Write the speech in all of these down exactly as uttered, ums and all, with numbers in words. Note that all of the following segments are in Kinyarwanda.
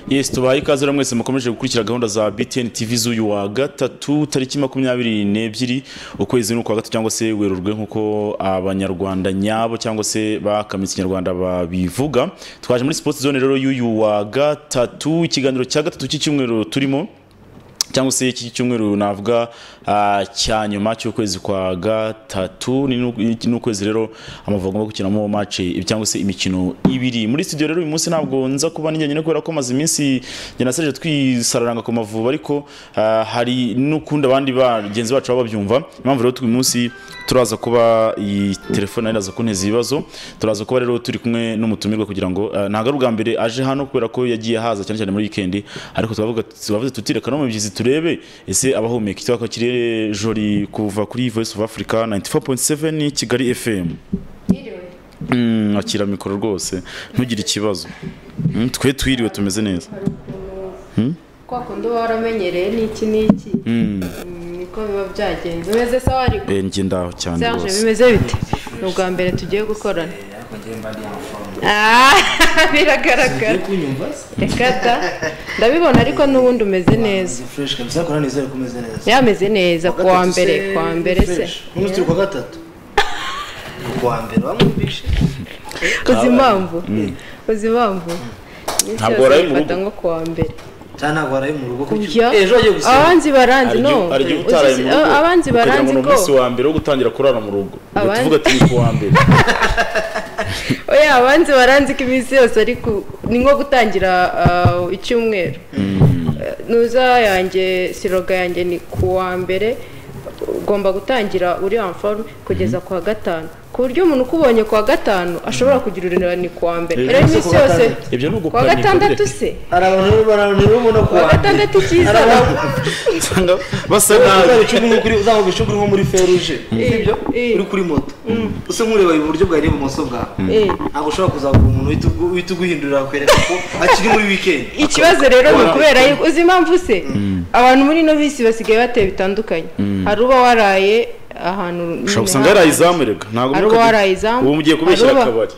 Yes, tubaye ikaze rero mwese mukomeje gukurikira gahunda za B T N T V z'uyu wa gatatu tariki makumyabiri n'ebyiri ukwezi n'ukwa gatatu cyangwa se werurwe nkuko abanyarwanda nyabo cyangwa se bakamitse Kinyarwanda babivuga. Twaje muri Sports Zone rero y'uyu wa gatatu, ikiganiro cya gatatu cy'icyumweru turimo cyangwa se iki cyumweru navuga cya nyuma cy'ukwezi kwa gatatu ni n'ukwezi rero Amavubi agomba gukinamo match cyangwa se imikino ibiri. Muri studio rero uyu munsi ntabwo nza kuba ninjye nyine kubera ko maze iminsi njye Serge twisararanga ku Mavubi, ariko hari n'ukunda abandi bagenzi bacu babyumva. Impamvu rero uyu munsi turaza kuba iyi telefone iraza kunteza ibibazo, turaza kuba rero turi kumwe n'umutumirwa kugira ngo ntago ari ubwa mbere aje hano kubera ko yagiye haza cyane cyane muri weekend, ariko twavuga tubavuze tutireka no mu byizi turebe ese abahumeka kitwa ko kire jori kuva kuri Voice of Africa ninety-four point seven Kigali F M. Mm, akira mikoro rwose ntugire ikibazo. Mm, twe twiriwe tumeze neza. Hmm? Kwa kundo waramenyereye niki niki. Mm. Niko biba byagenze. Umeze sawa ariko. Eh nge ndaho cyane rwose. Serge bimeze bite? Ubwa mbere tugiye gukorana. Ah, biragaragara. Rekata. Ndabibona ariko nubundi umeze neza. Fresh kabisa ko neza kumeze neza. Yameze neza kwa mbere, kwa mbere se. Umuntu turi kwa gatatu. Kwa mbere bamubishe. Uzi impamvu? Uzi impamvu? Ntabwo waraye mu rugo ngo kwa mbere. Cyana waraye mu rugo kucyo. Ejo agiye gusaba. Abanzi baranzi no. Abanzi baranzi ko. Umunsi wa mbere wo gutangira kurara mu rugo. Tuvuga ati ku wa mbere. Oya abanzi baranzi ko iminsi yose ariko ni nko gutangira icyumweru. Nuza yanjye siroga yanjye ni ku wa mbere ugomba gutangira uri en forme kugeza kwa gatanu, ku buryo umuntu ukubonye kwa gatanu ashobora kugira urinani kwa mbere. Rero iminsi yose ibyo no kwa gatandatu se arabantu baranurubona kwa gatandatu kiza cyangwa basa nabi icumi kuri uzaho bishuguri nko muri feruje sibyo uri kuri moto use nkureba iburyo bwa reba muso bwa ntabwo ushobora kuzagura umuntu wita guhindurira kwereka ko akiri muri weekend. Ikibazo rero ni kubera uzi impamvu se abantu muri no bisi basigaye bateye bitandukanye. Hari uba waraye ahantu ushobora gusanga yarayizamurega ntabwo ubu mugiye kubeshyira akabari.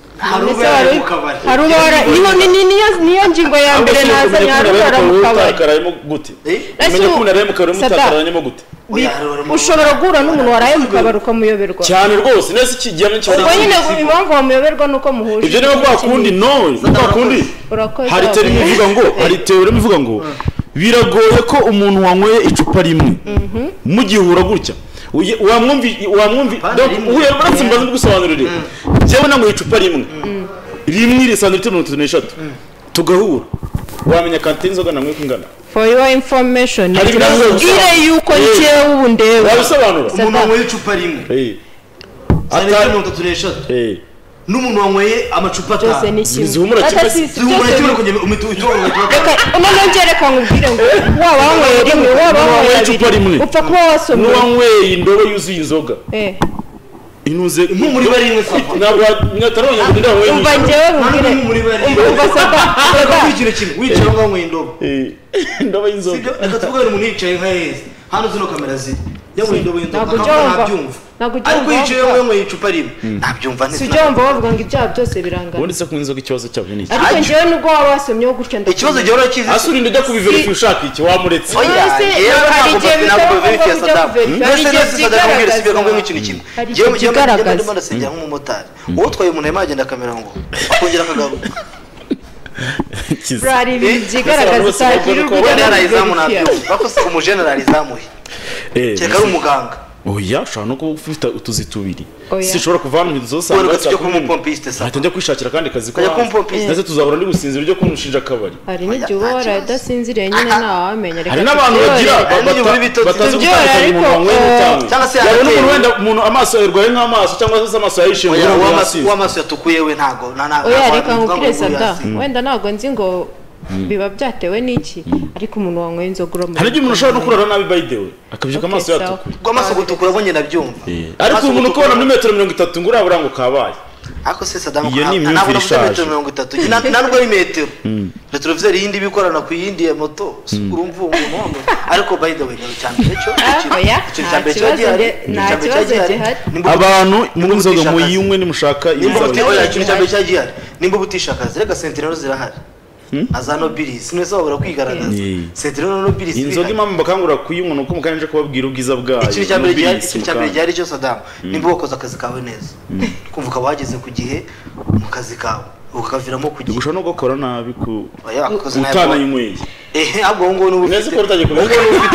Haruba niyo niyo niyo njingo ya mbere naza yarara mu kabari gute umenye ko unaraye mu kabari mutakaranyemo gute ushobora guhura n'umuntu waraye mu kabari ukamuyoberwa cyane rwose nese kijyamo cyane ubwo nyine impamvu wamuyoberwa nuko muhuje ibyo niyo kwa kundi no kwa kundi hari teori ivuga ngo hari teori ivuga ngo biragoye ko umuntu wanyweye icupa rimwe mugihura gutya wamwumvi wamwumvi uhuye n'abatsi mbaza gusobanurira jewe nango icupa rimwe rimwe iri santimetero mirongo itatu n'eshatu tugahura wamenya kantine inzoga namwe kungana. For your information gire yuko njewe ubu ndewe wabisobanura umuntu wanyweye icupa rimwe eh atari mirongo itatu n'eshatu eh n'umuntu wanyweye amacupa atanu zihumura kimwe zihumura kimwe kujye umitutu umuntu ngereka ngubwire ngo waba wanyweye rimwe waba wanyweye icupa rimwe upfa kuba wasomye wanyweye indobo yuzuye inzoga eh inuze muri bari rimwe ntabwo mwataronye ngo ndaho wewe umva njewe ngubwire umva saka wikire kimwe wicaye ngo wanyweye indobo eh indobo y'inzoga reka tuvuge umuntu yicaye nka heza hano zino kamera ziri yanyweye indobo y'inzoga ntabyumva ariko yicaye ngo yanyweye icupa rimwe nabyumva neza sijomba bavuga ngo ibyaha byose birangana ubundi se ku inzoga ikibazo cyabo ni iki ariko njewe nubwo wabasomyeho gutya ndakubwira ikibazo gihe urakizi asuri ndajya kubiverify ushaka iki wamuretse oya hari igihe bitaba verify sadam mbese nese sadam mbwira sibye ngo nk'ikintu kimwe jewe mu gihe ndimo ndasengera nk'umumotari uwo twaye umuntu yamagenda kamera ngo akongera akagaruka Brari bigaragaza cyakira ubwo nabyo bako se umugeneralizamuye eh cyeka ari umuganga oya ushobora no kufita utuzi tubiri si ushobora kuvana mu zose cyangwa ko umupompiste sa atajya kwishakira kandi kazi ko ndetse tuzahora ndi gusinzira ryo kumushinja akabari. Hari n'ibyo wara dasinziriye nyine nawe amenya reka hari n'abantu bagira batazi gutandukanya umuntu wanyweye n'utanga cyangwa se hari n'umuntu wenda umuntu amaso yarwaye nk'amaso cyangwa se amaso yayishinga ngo amaso yatukuye we ntago oya reka ngukireza da wenda ntago nzi ngo biba byatewe n'iki ariko umuntu wanyweye inzoga uramo hari umuntu ushobora no kurara nabi by the way akabyuka amaso yatukuye ngo amaso gutukura bonye nabyumva ariko umuntu ukubona muri metero mirongo itatu ngo urabura ngo kabaye ako se Saddam ntabwo metero mirongo itatu ntabwo ari metero retroviseur yindi bikorana ku yindi ya moto urumva umuntu wamwe ariko by the way cyane cyo icyo cyambe cyagiye nta kibazo gihari abantu mu nzoga mu yumwe nimushaka imbuto oya icyo cyambe cyagiye nimba butishaka zirega sentinero zirahari aza nobilis nese wabura kwigaragaza Cedric no nobilis inzoga impamvu bakangura kuyinywa nuko mukanje kubabwira ubwiza bwayo ikintu cyambere cyari ikintu cyambere cyari cyo Saddam nimba wakoze akazi kawe neza kumva ka wageze ku gihe mu kazi kawe ukaviramo ku gihe gushobora no gukora nabi ku utana yinyweye eh ahubwo ngo n'ubu nese ko utagiye kubona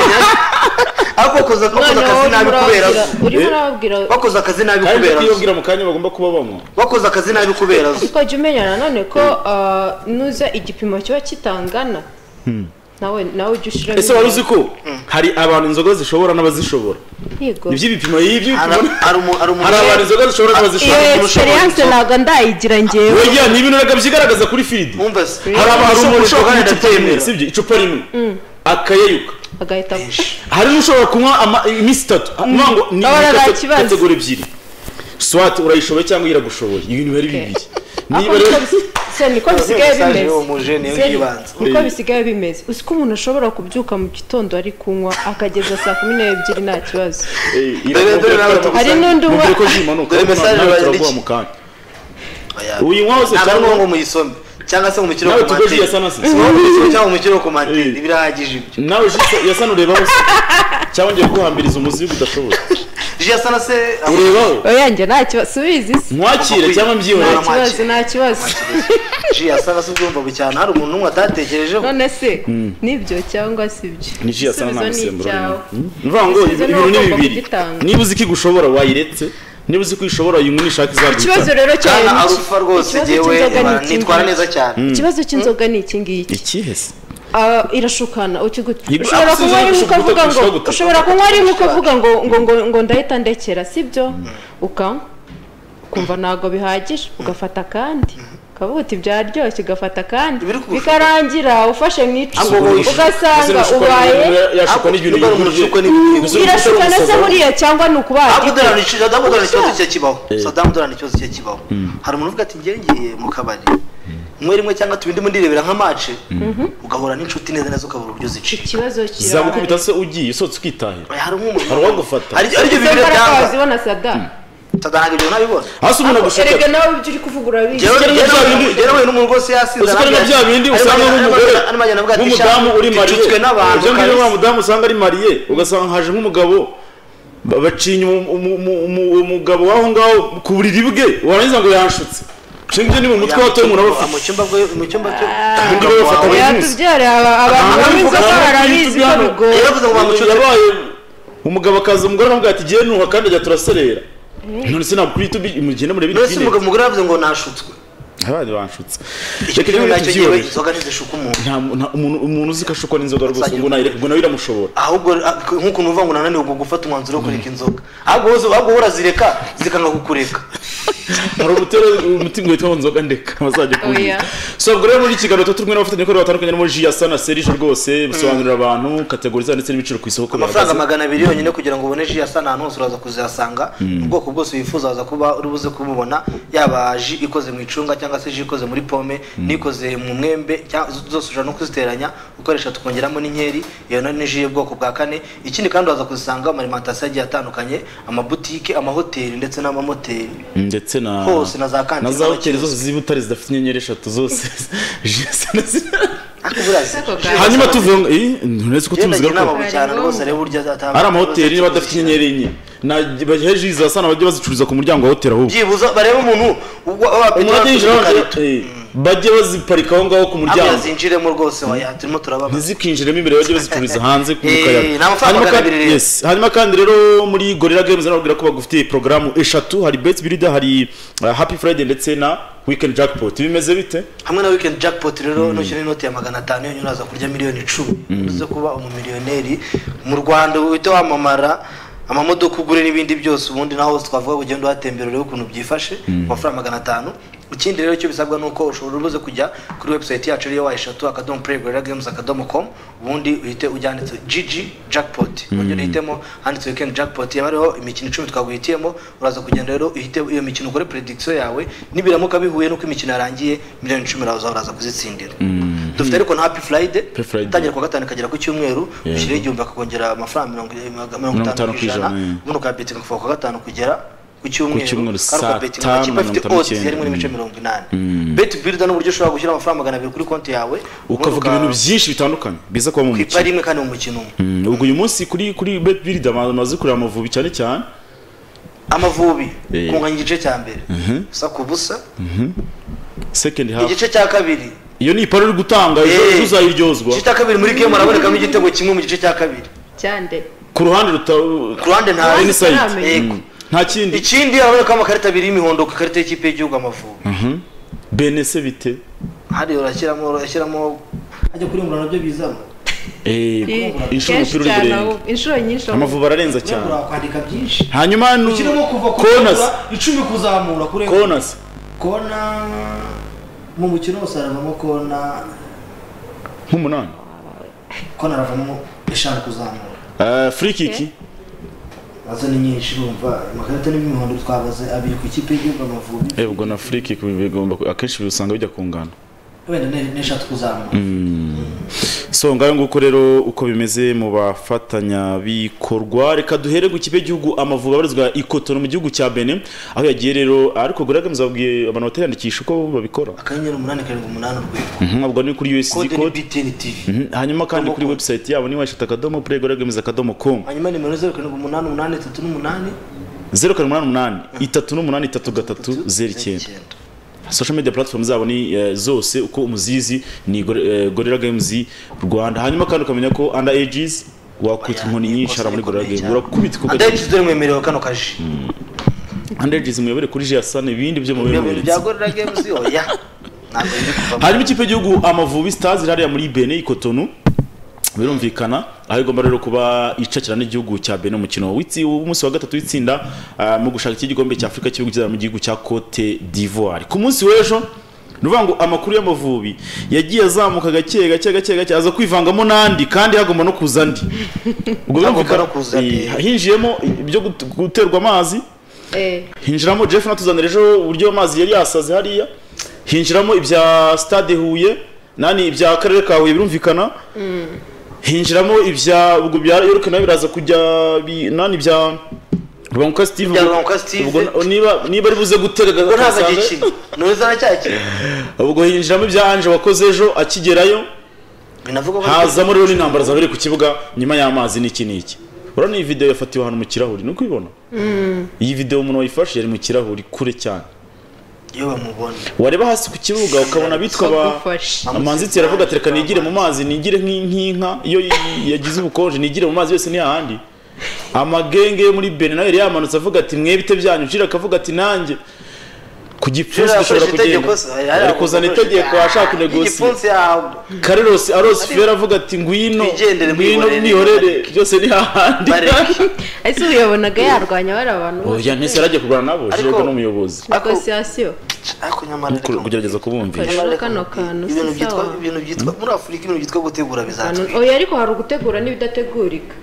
ako koza koza akazi nabi kubera urimo urababwira bakoze akazi nabi kubera kandi iyo mu kanya bagomba kuba bamwe bakoze akazi nabi kubera uko jya umenya nanone ko nuza igipimo kiba kitangana nawe nawe ujya ushyiramo ese wari uzi ko hari abantu inzoga zishobora n'abazishobora yego ibyo bipimo y'ibyo hari hari abantu inzoga zishobora n'abazishobora iyo experience ntabwo ndayigira ngewe oya ni ibintu nabyo byigaragaza kuri filidi hari abantu umuntu ushobora kunywa icupa rimwe sibyo icupa rimwe akayayuka agahita hari n'ushobora kunywa iminsi itatu ngo ni kategori ebyiri swat urayishoboye cyangwa iragushoboye ibintu bari bibiri niba rero se niko bisigaye bimeze y'ubanza niko bisigaye bimeze uzi ko umuntu ashobora kubyuka mu gitondo ari kunywa akageza saa kumi n'ebyiri nta kibazo hari n'undi unywa ko zimanuka turaguha mu kanya uyinywa hose cyangwa ngo muyisome cyangwa se mu mukiro ku materi cyangwa mu mukiro ku materi birahagije ibyo nawe yasana ureba hose cyangwa ngiye guhambiriza umuzi udashoboye yasana se urebaho oya njye nta kibazo subizi mwakire cyangwa mbyihoreye nta kibazo nta kibazo ji yasana se ubyumva bucyana hari umuntu umwe atatekerejeho none se nibyo cyangwa sibyo ni ji yasana nta musemburo mvuga ngo ibintu ni bibiri niba uzi ko igushobora wayiretse niba uzi ko ishobora uyu nishaka izaguta ikibazo rero cyane arufa rwose jewe nitwara neza cyane ikibazo cy'inzoga ni iki ngiki ikihe se ah irashukana ukiguta ushobora kunywa ari ukavuga ngo ushobora kunywa ari ukavuga ngo ngo ngo ndahita ndekera sibyo uka kumva nago bihagije ugafata kandi kabuti byaryoshye ugafata kandi bikarangira ufashe mwicu ugasanga ubaye yashuka n'ibintu irashukana se buriya cyangwa nukubaye abudurana abudurana ikibazo cyo kibaho Saddam durana ikibazo cyo kibaho hari umuntu uvuga ati ngengeye mu kabari mwe rimwe cyangwa tubindi mundirebera nka match ugahora n'inshuti neza neza ukabura uburyo zici ikibazo kira zabukubita se ugiye usotse ukitahira hari umuntu hari wagufata ari ari bibiri byanga bazibona Saddam Saddam ibyo nabibona hasi umuntu agushaka erega nawe ibyo uri kuvugura bizi rero we n'umuntu rwose yasinze usukana bya bindi usanga nk'umugore nk'umudamu uri mariye ibyo ngibyo wa mudamu usanga ari mariye ugasanga haje nk'umugabo bacinye umugabo waho ngaho ku buriri bwe warangiza ngo yanshutse Chingi ni mu mutwe wato umuntu aba mu cyumba bwe mu cyumba cyo ndi bafata abayizi tubyare abantu bameze ko barabizi ko bigoye yaravuze ngo bamucuze yabaye umugabo akaza umugore aramubwira ati giye nuha kandi ajya turaserera none se ntabwo kuri YouTube imugenda muri bibiri none se umugore yavuze ngo nashutswe abandi banshutse reka rero nacyo giye inzoga ntizishuka umuntu nta umuntu uzi ko ashukwa n'inzoga rwose ngo nayo ngo nayo iramushobora ahubwo nkuko nuvuga ngo nananiwe gufata umwanzuro wo kureka inzoga ahubwo ahubwo urazireka zikanga kukureka hari ubutero umutima witwa nzoga ndeka bazajya kuyi so ubwo rero muri kiganiro tutumwe n'abafatanya ko batandukanye muri Ji Yasana Serije rwose basobanurira abantu kategoriza ndetse n'ibiciro ku isoko amafaranga magana abiri yonyine kugira ngo ubone Ji Yasana ahantu hose uraza kuzasanga ubwoko bwose wifuza waza kuba urubuze kububona yaba ji ikoze mu icunga cyangwa se ji ikoze muri pome nikoze mu mwembe zose ushobora no kuziteranya ukoresha tukongeramo n'inkeri iyo ni ji y'ubwoko bwa kane ikindi kandi waza kuzisanga amalimentation agiye atandukanye amabutike amahoteli ndetse n'amamoteri ndetse na hose na za kantine na za hoteli zose zibutare zidafite inyenyeri eshatu zose hanyuma tuvuga eh nturetse ko tumuziga ko ari amahoteli niba adafite inyenyeri enye na baheje izasana bajye bazicuruza ku muryango wa hoteli ahubwo byibuza bareba umuntu bajye baziparika aho ngaho ku muryango abazinjiremo rwose waya turimo turababa ntizikinjiremo imbere bajye bazicururiza hanze ku mukayaga hanyuma yes hanyuma kandi rero muri Gorilla Games narabwira ko bagufitiye programu eshatu hari Bet Builder hari Happy Friday ndetse na Weekend Jackpot bimeze bite hamwe na Weekend Jackpot rero no shira inoti ya magana atanu yo nyuraza kurya miliyoni icumi uze kuba umumiliyoneri mu Rwanda wita wamamara amamodoka ugure n'ibindi byose ubundi naho twavuga kugenda watemberera ukuntu byifashe amafaranga magana atanu ikindi rero cyo bisabwa nuko ushobora ubuze kujya kuri website yacu ariyo wa eshatu akadomo play gorilla games akadomo com ubundi uhite ujyanditse G G jackpot ubundi uhitemo handitse weekend jackpot yabariho imikino icumi twaguhitiyemo uraza kugenda rero uhite iyo mikino ukore prediction yawe nibiramuka bihuye nuko imikino yarangiye miliyoni icumi uraza uraza kuzitsindira dufite ariko na Happy Friday tangira kwa gatanu kagera ku cyumweru ushyire igihumbi akongera amafaranga mirongo itanu ku ijana ubundi ukabitinga kuva kwa gatanu kugera ku cyumweru cyumweru saa saa betting tanu amakipe na afite mirongo itanu odds n'icyenda. yari muri mice mirongo inani bet builder n'uburyo ushobora gushyira amafaranga magana abiri kuri konti yawe ukavuga ibintu byinshi bitandukanye biza kuba mu ipa mukino rimwe kandi mu mukino umwe Mm, ubwo uyu munsi kuri kuri bet builder amaze kureba Amavubi cyane cyane amavubi Eh. kunganya igice cya mbere ubusa ku busa second half igice cya kabiri iyo ni iparo uri gutanga ejo Eh. ejo uzayiryozwa igice cya kabiri muri game harabonekamo igitego kimwe mu gice cya kabiri cyande ku ruhande ruta ku ruhande nta Ruhande inside ntaramenya. Yego. Mm. nta kindi ikindi harabonekamo amakarita abiri y'imihondo ku ikarita y'ikipe y'igihugu amavubi benese bite hari urashyiramo urashyiramo ajya kuri ngura nabyo bizamo eh inshuro kenshi umupira uri cyane burenge aho- inshuro nyinshi aho- Amavubi ararenza cyane kwandika byinshi hanyuma nu- ukirimo kuva ku corners icumi kuzamura kuri corners kona mu mukino wose haravamo kona nk'umunani kona haravamo eshanu kuzamura Eh, free kick Okay. nazo ni nyinshi urumva amakarita n'imihondo twabaze abiri ku ikipe y'igihugu amavubi eh ubwo na free kick bigomba ku- akenshi usanga bijya kungana wenda ne- n'eshatu kuzamura so ngayo nguko rero uko bimeze mu bafatanyabikorwa reka duhere ku kipe y'igihugu Amavubi abarizwa ikotono mu gihugu cya Benin aho yagiye rero ariko Gorilla Games babwiye abantu batariyandikisha uko babikora akanyenyeri umunani karindwi umunani urwego Mhm, ubwo ni kuri U S D kode ni code B T N T V Mhm, hanyuma kandi Akadomo kuri com. website yabo ni washata akadomo play gorilla games akadomo com hanyuma nimero zeru karindwi umunani umunani itatu n'umunani zero karindwi umunani umunani itatu n'umunani itatu gatatu zero icyenda social media platform zabo ni eh, zose uko umuzizi ni Gor- eh, Gorilla Games Rwanda hanyuma kandi ukamenya ko under ages wakwita inkoni nyinshi hari muri Gorilla Games urakubita kuko adayikizi dore mwemerewe kano kaji under ages muyobore kuri Jasane ibindi byo mu ibyo bintu bemuretse bya gorira games oya ntabwo biri kuvamo hanyuma ikipe y'igihugu Amavubi Stars irariya muri Benin Ikotonu birumvikana aho igomba rero kuba icakira n'igihugu cya Benin umukino w'itsi umunsi wa gatatu w'itsinda ah, mu gushaka iki gikombe cya Afrika cy'ibihugu cy'u mu gihugu cya Cote d'Ivoire ku munsi w'ejo nuvuga ngo amakuru y'Amavubi yagiye azamuka gake gake gake gake aza kwivangamo nandi kandi hagomba no kuza andi ubwo Hagomba birumvikana no kuza andi. eh, hinjiyemo ibyo gut- guterwa amazi eh hinjiramo Jeff natuzanira ejo uburyo amazi yari yasaze hariya hinjiramo ibya Stade Huye nani ibya Karere ka Huye birumvikana hinjiramo ibya ubwo bya York nayo biraza kujya bi- nani bya Rwanka Steve Bya ubwo- Rwanka Steve. ubwo niba niba ari buze gutega ko ntabwo ugasanga- agikina nuza aracyakina ubwo hinjiramo ibya Ange wakoze ejo akigerayo binavuga ko hazamo rero n'intambara zabereye ku kibuga nyuma y'amazi n'iki n'iki urabona iyi video yafatiwe ahantu mu kirahuri nuko ibona iyi video umuntu wayifashe yari mu kirahuri kure cyane iyo bamubona wareba hasi ku kibuga ukabona bitwa ba Bagufashe. amanzitsi aravuga ati reka nigire mu mazi nigire nk'in- nk'inka iyo y- yagize ubukonje nigire mu mazi yose ni hahandi amagenge yo muri Benin nayo yari yamanutse avuga ati mwebite byanyu Jira akavuga ati nanjye ku gipfunsi Jira dushobora yafashe itegeko kugenda se, yari ari kuzana yafashe- itegeko ashaka kunegosia igipfunsi yawe Carlos Aros Fera avuga ati ngwino Twigendere, ngwino mwihorere, mwihorere byose ni hahandi bareke ese uyabonaga yarwanya bari abantu oya ntese aragiye kurwana nabo Ariko- Jira n'umuyobozi negociation ariko nyamara reka kugerageza kubumvisha Rero nyamara reka kano nkubwire, kantu si ibintu byitwa sawa. ibintu byitwa muri Afurika ibintu byitwa gutegura bizatwika oya ariko hari ugutegura n'ibidategurika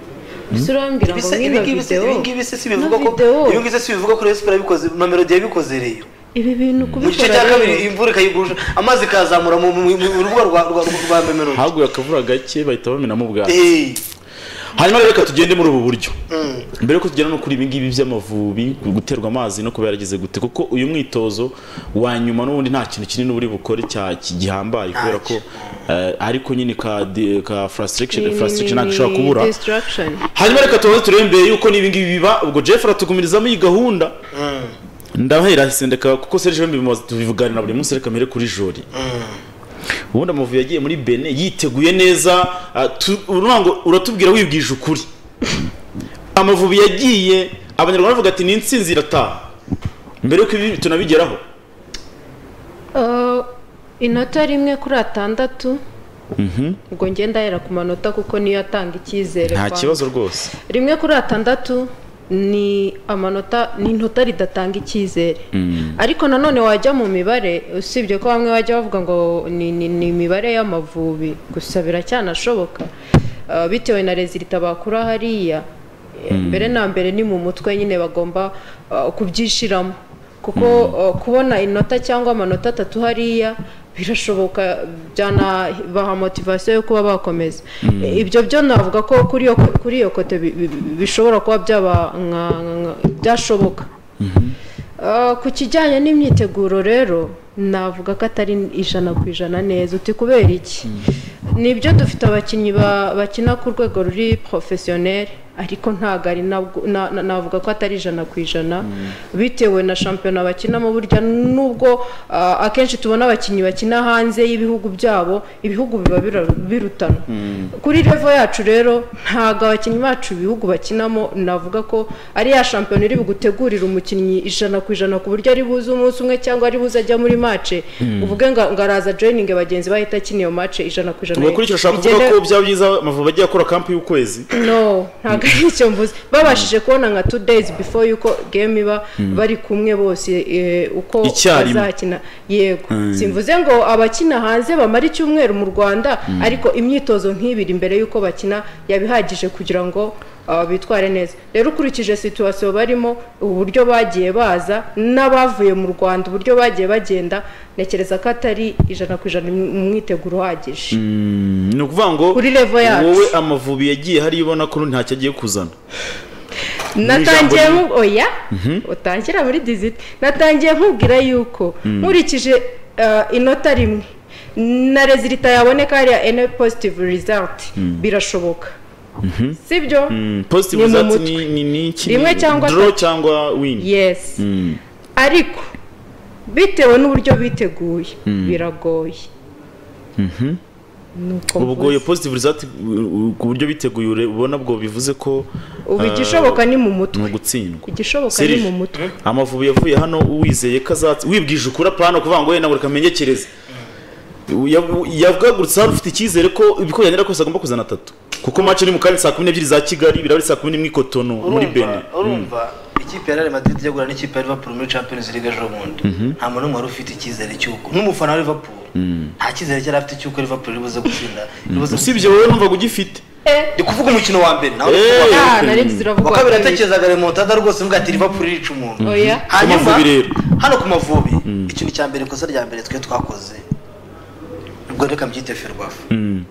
ese urambwira ngo Ibise- nk'ino ibingibi se- video ibingibi se si bivuga ino ko video, ibingibi se si bivuga ko Rayon Sports yabikoze na Melody yabikoze reyo ibi bintu mu gice kubikora cya kabiri rero imvura ikayigusha amazi ikazamura mu mu- mu- mu rubuga rwa rwa rwa Melody haguye akavura gake bahita bamenamo ubwatsi eh hanyuma rero reka tugende muri ubu buryo mm. mbere yuko tugera no kuri ibi ngibi by'Amavubi guterwa amazi no kuba yarageze gute kuko uyu mwitozo wa nyuma n'ubundi nta kintu kinini uri bukore cya gihambaye kubera ko eh, ariko nyine ka di- ka frustration Ni- frustration ni- ntabwo ishobora kubura distraction hanyuma reka tubanze turebe mbere yuko n'ibi ngibi biba ubwo Jeff aratugumirizamo iyi gahunda Mm. ndahera hisendeka kuko Serge Mbimaze tubivuganira buri munsi reka mere kuri Jori ubundi Amavubi yagiye muri Benin yiteguye neza ah, tu- urango uratubwira wibwije ukuri Amavubi yagiye abanyarwanda bavuga ati ni insinzi irataha mbere yuko ibi tunabigeraho Uh, inota rimwe kuri atandatu ubwo ngenda ndahera ku manota kuko niyo atanga icyizere nta kwa- kibazo rwose rimwe kuri atandatu ni amanota ni inota ridatanga icyizere ariko nanone wajya mu mibare usibye ko bamwe bajya bavuga ngo ni ni ni imibare y'Amavubi gusa biracyanashoboka uh, bitewe na rezilita bakura hariya eh, mbere na mbere ni mu mutwe nyine bagomba uh, kubyishiramo kuko uh, kubona inota cyangwa amanota atatu hariya birashoboka byanabaha motivasiyo yo kuba bakomeza E, ibyo byo navuga ko kuri iyo kuri iyo kote bi- bi- bishobora kuba byaba nka- nka- byashoboka Uh, ku kijyanye n'imyiteguro rero navuga ko atari ijana ku ijana neza. Uti kubera iki? Nibyo dufite abakinnyi bakina ku rwego ruri professionnel ariko ntago ari navuga ko atari ijana ku ijana bitewe na shampiyona bakinamo. Burya nubwo akenshi tubona abakinnyi bakina hanze y'ibihugu byabo, ibihugu biba birutana. Kuri level yacu rero ntago abakinnyi bacu ibihugu bakinamo navuga ko ari ya shampiyona iri bugutegurira umukinnyi ijana ku ijana ku buryo ari buze umunsi umwe cyangwa ari buze ajya muri match uvuge ngaraza joining abagenzi bahita akina iyo match ijana ku ijana. Ubakurikira shaka kuvuga ko byaba byiza Amavubi agiye akora camp y'ukwezi? No, ntago ari icyo mvuze. Babashije kubona nka two days before yuko game iba bari kumwe bose uko bazakina. Yego, simvuze ngo abakina hanze bamara icyumweru mu Rwanda ariko imyitozo nk'ibiri imbere yuko bakina yabihagije kugira ngo bitware neza. Rero ukurikije situation barimo, uburyo bagiye baza n'abavuye mu Rwanda, uburyo bagiye bagenda, nekereza ko atari ijana ku ijana umwiteguro uhagije. Ni ukuvuga ngo wowe Amavubi yagiye hari ibona ko ntacyo agiye kuzana. Natangiye mu oya utangira muri dix-huit natangiye nkubwira yuko nkurikije inota rimwe na resulta yaboneka ari N positive result birashoboka. Sibyo? Positive result ni ni rimwe cyangwa draw cyangwa win. Yes. Ariko bitewe n'uburyo biteguye biragoye. Mhm. Ubwo iyo positive result ku buryo biteguye ubona bwo bivuze ko ubigishoboka ni mu mutwe. Mu gutsindwa. Igishoboka ni mu mutwe. Amavubi yavuye hano uwizeye kazatsi wibwije ukura pano kuvuga ngo yena ngo rekamenyekereze. Yavugagurutse ufite icyizere ko ibiko yanira ko agomba kuzana atatu. Kuko match ni mu kanya saa kumi n'ebyiri za Kigali birabari saa kumi n'imwe i Cotonou muri Benin. Urumva ikipe ya Real Madrid yagura n'ikipe ya Liverpool muri Champions League ejo bundi. Nta muntu wari ufite icyizere cy'uko n'umufana wa Liverpool nta cyizere cyari afite cy'uko Liverpool ribuze gutsinda. Usibye wowe numva gugifite. Ndi kuvuga umukino wa mbere nawe kuvuga kabiri atekerezaga remontada rwose mbwa ati Liverpool irica umuntu. Hanyuma hano ku Mavubi ikintu cya mbere kosa rya mbere twe twakoze ubwo reka mbyite Ferwafa.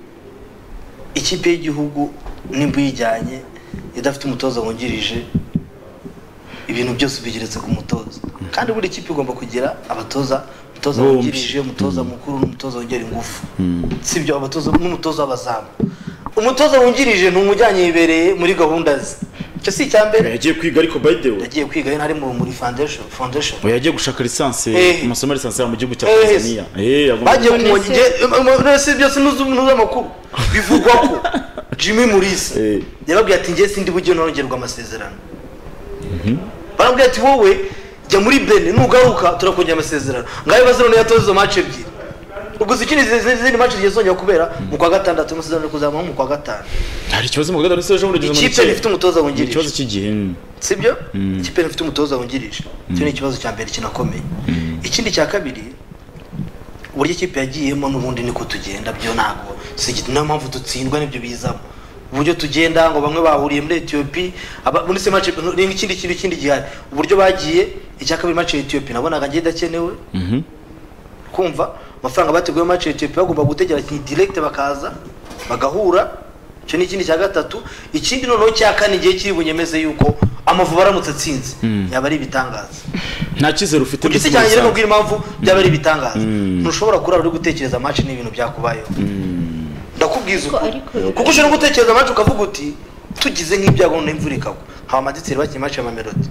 Ikipe y'igihugu nimba yijyanye idafite umutoza wungirije ibintu byose bigeretse ku mutoza, kandi buri kipe igomba kugira abatoza, umutoza wungirije, umutoza mukuru n'umutoza wongera ingufu. Sibyo abatoza n'umutoza w'abazamu. Umutoza wungirije n'umujyanye yibereye muri gahunda ze. Cyo si cyambere yagiye kwiga ariko by the way yagiye kwiga ari mu muri foundation foundation we yagiye gushaka lisansi amasomo lisansi mu gihugu cya Tanzania. Eh bagiye kumwonge rese byose nuzuza makuru bivugwa ko Jimmy Mulisa yarabwiye ati ngiye sindi bujye nongerwa amasezerano. Barabwiye ati wowe jya muri Benin nugaruka turakongera amasezerano ngaye bazirone yatozo match ebyiri. Ubwo zikini zindi match zizongera kubera mu kwa gatandatu amasezerano kuzama mu kwa gatanu. Hari ikibazo mu gatandatu sejo muri gizo. Ikipe ifite umutoza wungirije. Ikibazo cy'igihe. Sibyo? Ikipe ifite umutoza wungirije. Cyo ni ikibazo cya mbere kinakomeye. Ikindi cya kabiri uburyo ikipe yagiyemo n'ubundi niko tugenda byo ntago sigiti na mpamvu dutsindwa nibyo bizamo. Uburyo tugenda ngo bamwe bahuriye muri Ethiopia muri se match n'ikindi kintu kindi gihari. Uburyo bagiye icya kabiri match ya Ethiopia nabonaga ngiye dakenewe. Mhm. Kumva amafaranga bateguye match ya Ethiopia bagomba gutegera ki direct bakaza bagahura. Cyo ni ikindi cya gatatu. Ikindi noneho cya kane gihe kiri bunyemeze yuko Amavubi aramutse atsinze yaba ari bitangaza. Nta cyizere ufite mu cyane rero kubwira impamvu byaba ari bitangaza. Ntushobora kurara uri gutekereza match n'ibintu byakubayeho. Ndakubwiza uko kuko ushobora gutekereza match ukavuga uti tugize nk'ibyago n'imvura ikagwa. Haba maditseri bakiye match ya Mamelodi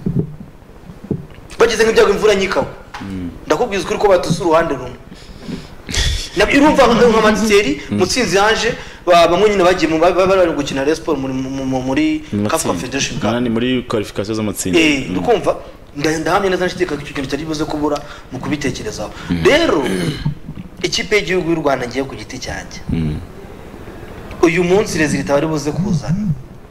bagize nk'ibyago imvura nyikago. Ndakubwiza uko batusura uruhande rumwe. Nabyo urumva nka maditseri mutsinzi yanje bamwe nyine bagiye mu bari gukina Rayon Sport muri muri CAF Confederation Cup kandi muri qualification z'amatsinda. Eh ukumva ndahamye neza nshiteka icyo kintu cyari buze kubura mu kubitekerezaho. Rero ikipe y'igihugu y'u Rwanda ngiye ku giti cyanjye uyu munsi resulta bari buze kuzana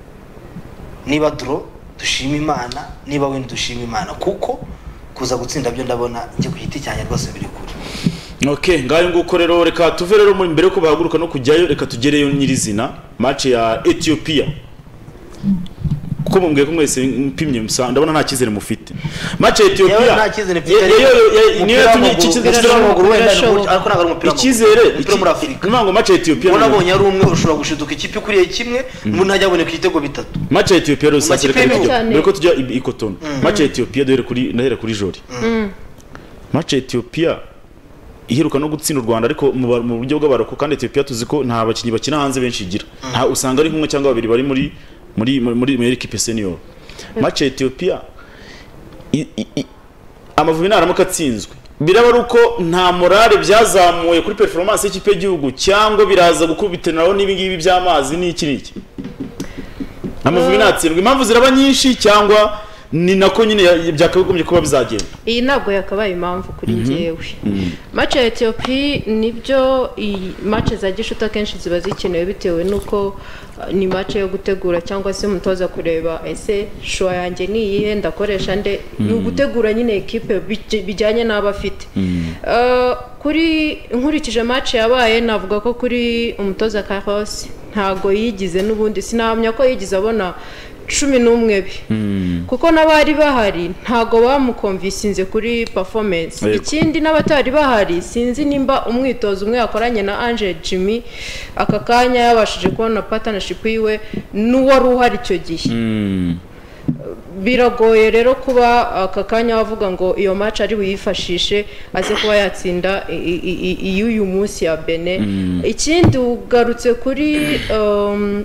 niba draw dushima Imana, niba win dushima Imana, kuko kuza gutsinda byo ndabona ngiye ku giti cyanjye rwose biri kure. Okay, ngayo nguko rero reka tuve rero muri mbere ko bahaguruka no kujyayo reka tugereyo nyirizina match ya Ethiopia kuko mumbwiye ko mwese mpimye musa ndabona nta cyizere mufite match ya Ethiopia yewe nta cyizere mfite niyo yatumye iki cyizere w'amaguru wenda ariko ntabwo ari umupira icyizere umupira muri Afurika niyo match ya Ethiopia unabonye ari umwe ushobora gushiduka ikipe kuriye kimwe umuntu ntajya aboneka igitego bitatu match ya Ethiopia rero Amakipe sasire y'Ibihugu. dore ko tujya i Cotonou match ya Ethiopia dore kuri nahere kuri Jori match ya Ethiopia iheruka no gutsinda u Rwanda ariko mu mu buryo bw'abaroko kandi Ethiopia tuzi ko nta bakinyi bakina hanze benshi igira nta usanga ari nk'umwe cyangwa babiri bari muri muri muri muri equipe senior match ya Ethiopia i- i- i- Amavubi naramuka atsinzwe biraba ari uko nta morale byazamuye kuri performance y'ikipe y'igihugu cyangwa biraza gukubitanaho n'ibingibi by'amazi n'iki n'iki Amavubi natsindwa impamvu ziraba nyinshi cyangwa ni nako nyine ya- byakagombye kuba bizagenda iyi ntabwo yakabaye impamvu kuri njyewe match ya Ethiopia nibyo iyi match za gishuti akenshi ziba zikenewe bitewe n'uko uh, ni match yo gutegura cyangwa se umutoza kureba ese show yanjye ni iyihe ndakoresha nde ni ugutegura nyine equipe bij- bijyanye n'abo afite Uh, kuri nkurikije match yabaye navuga ko kuri umutoza Carlos ntago yigize n'ubundi sinahamya ko yigize abona cumi n'umwe be kuko n'abari bahari ntago bamukonvisinze kuri performance Yego. ikindi n'abatari bahari sinzi nimba umwitozo umwe yakoranye na Angel Jimmy aka kanya yabashije kubona partnership yiwe n'uwari uhari icyo gihe biragoye rero kuba aka kanya wavuga ngo iyo match ari buyifashishe aze kuba yatsinda i- i- i- iy'uyu munsi ya Benin ikindi ugarutse kuri um,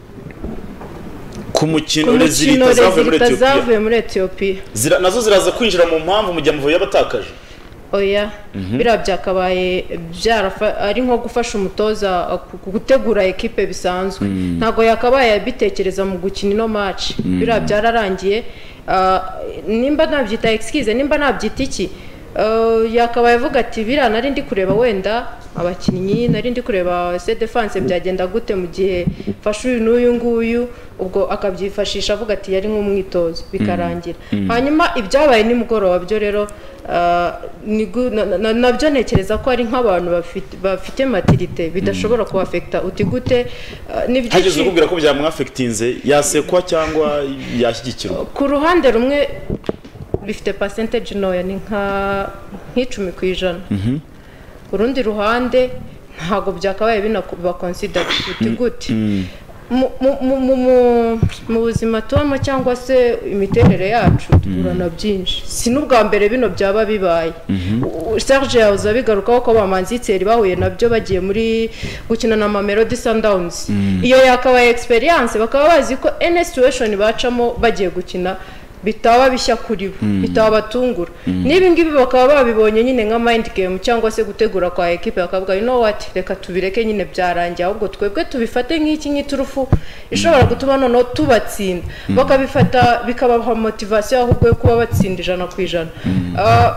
ku ku mukino mukino rezilita zavuye muri rezilita Ethiopia zavuye muri Ethiopia Zira- nazo ziraza kwinjira mu mpamvu mu gihe Amavubi yabatakaje oya biriya byakabaye byarafa ari nko gufasha umutoza uh, ku- gutegura ekipe bisanzwe ntabwo yakabaye abitekereza mu gukina ino match biriya byararangiye uh, nimba nabyita excuse nimba nabyita iki uh, yakabaye avuga ati biriya nari ndi kureba wenda abakinnyi nari ndi kureba se defense byagenda gute mu gihe fasha uyu n'uyu nguyu ubwo akabyifashisha avuga ati yari nk'umwitozo bikarangira hanyuma ibyabaye nimugoroba byo rero uh, ni gu- na- na- nabyo ntekereza ko ari nk'abantu bafite bafite maturite bidashobora kuafekta uti gute uh, ni hageze byinshi ukubwira ko byamwafectinze yasekwa cyangwa yashyigikirwa ku ruhande rumwe bifite percentage ntoya ni nka nk'icumi ku ijana ku rundi ruhande ntabwo byakabaye binakuba consider uti gute mu- mu- mu- mu- mu- mu buzima tubamo cyangwa se imiterere yacu duhurana byinshi si n'ubwa mbere bino byaba bibaye U- Serge yahoze abigarukaho ko bamanzitseri bahuye nabyo bagiye muri gukina na Mamelodi Sundowns iyo yakabaye experience bakaba bazi ko any situation bacamo bagiye gukina bitaba bishya kuri bo bitaba batungura nibi ngibi bakaba babibonye nyine nka mind game cyangwa se gutegura kwa equipe bakavuga you know what reka tubireke nyine byarangiye ahubwo twebwe tubifate nk'iki nk'iturufu ishobora gutuma noneho tubatsinda bakabifata bikabaha motivation ahubwo yo kuba batsinda ijana ku ijana Ah,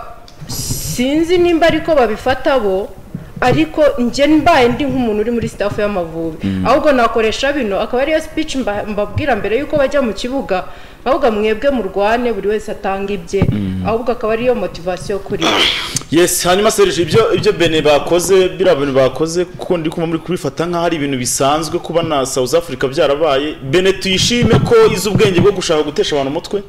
sinzi nimba ariko babifata bo ariko njye mbaye ndi nk'umuntu uri muri staff y'Amavubi ahubwo nakoresha bino akaba ariyo speech mba- mbabwira mbere yuko bajya mu kibuga ahubwo mwebwe murwane buri wese atanga ibye ahubwo akaba ariyo motivation kuri bo. yes hanyuma Serge ibyo ibyo Benin bakoze biriya bintu bakoze kuko ndi kuma muri kubifata nk'aho ari ibintu bisanzwe kuba na South Africa byarabaye Benin tuyishime ko izi ubwenge bwo gushaka gutesha abantu umutwe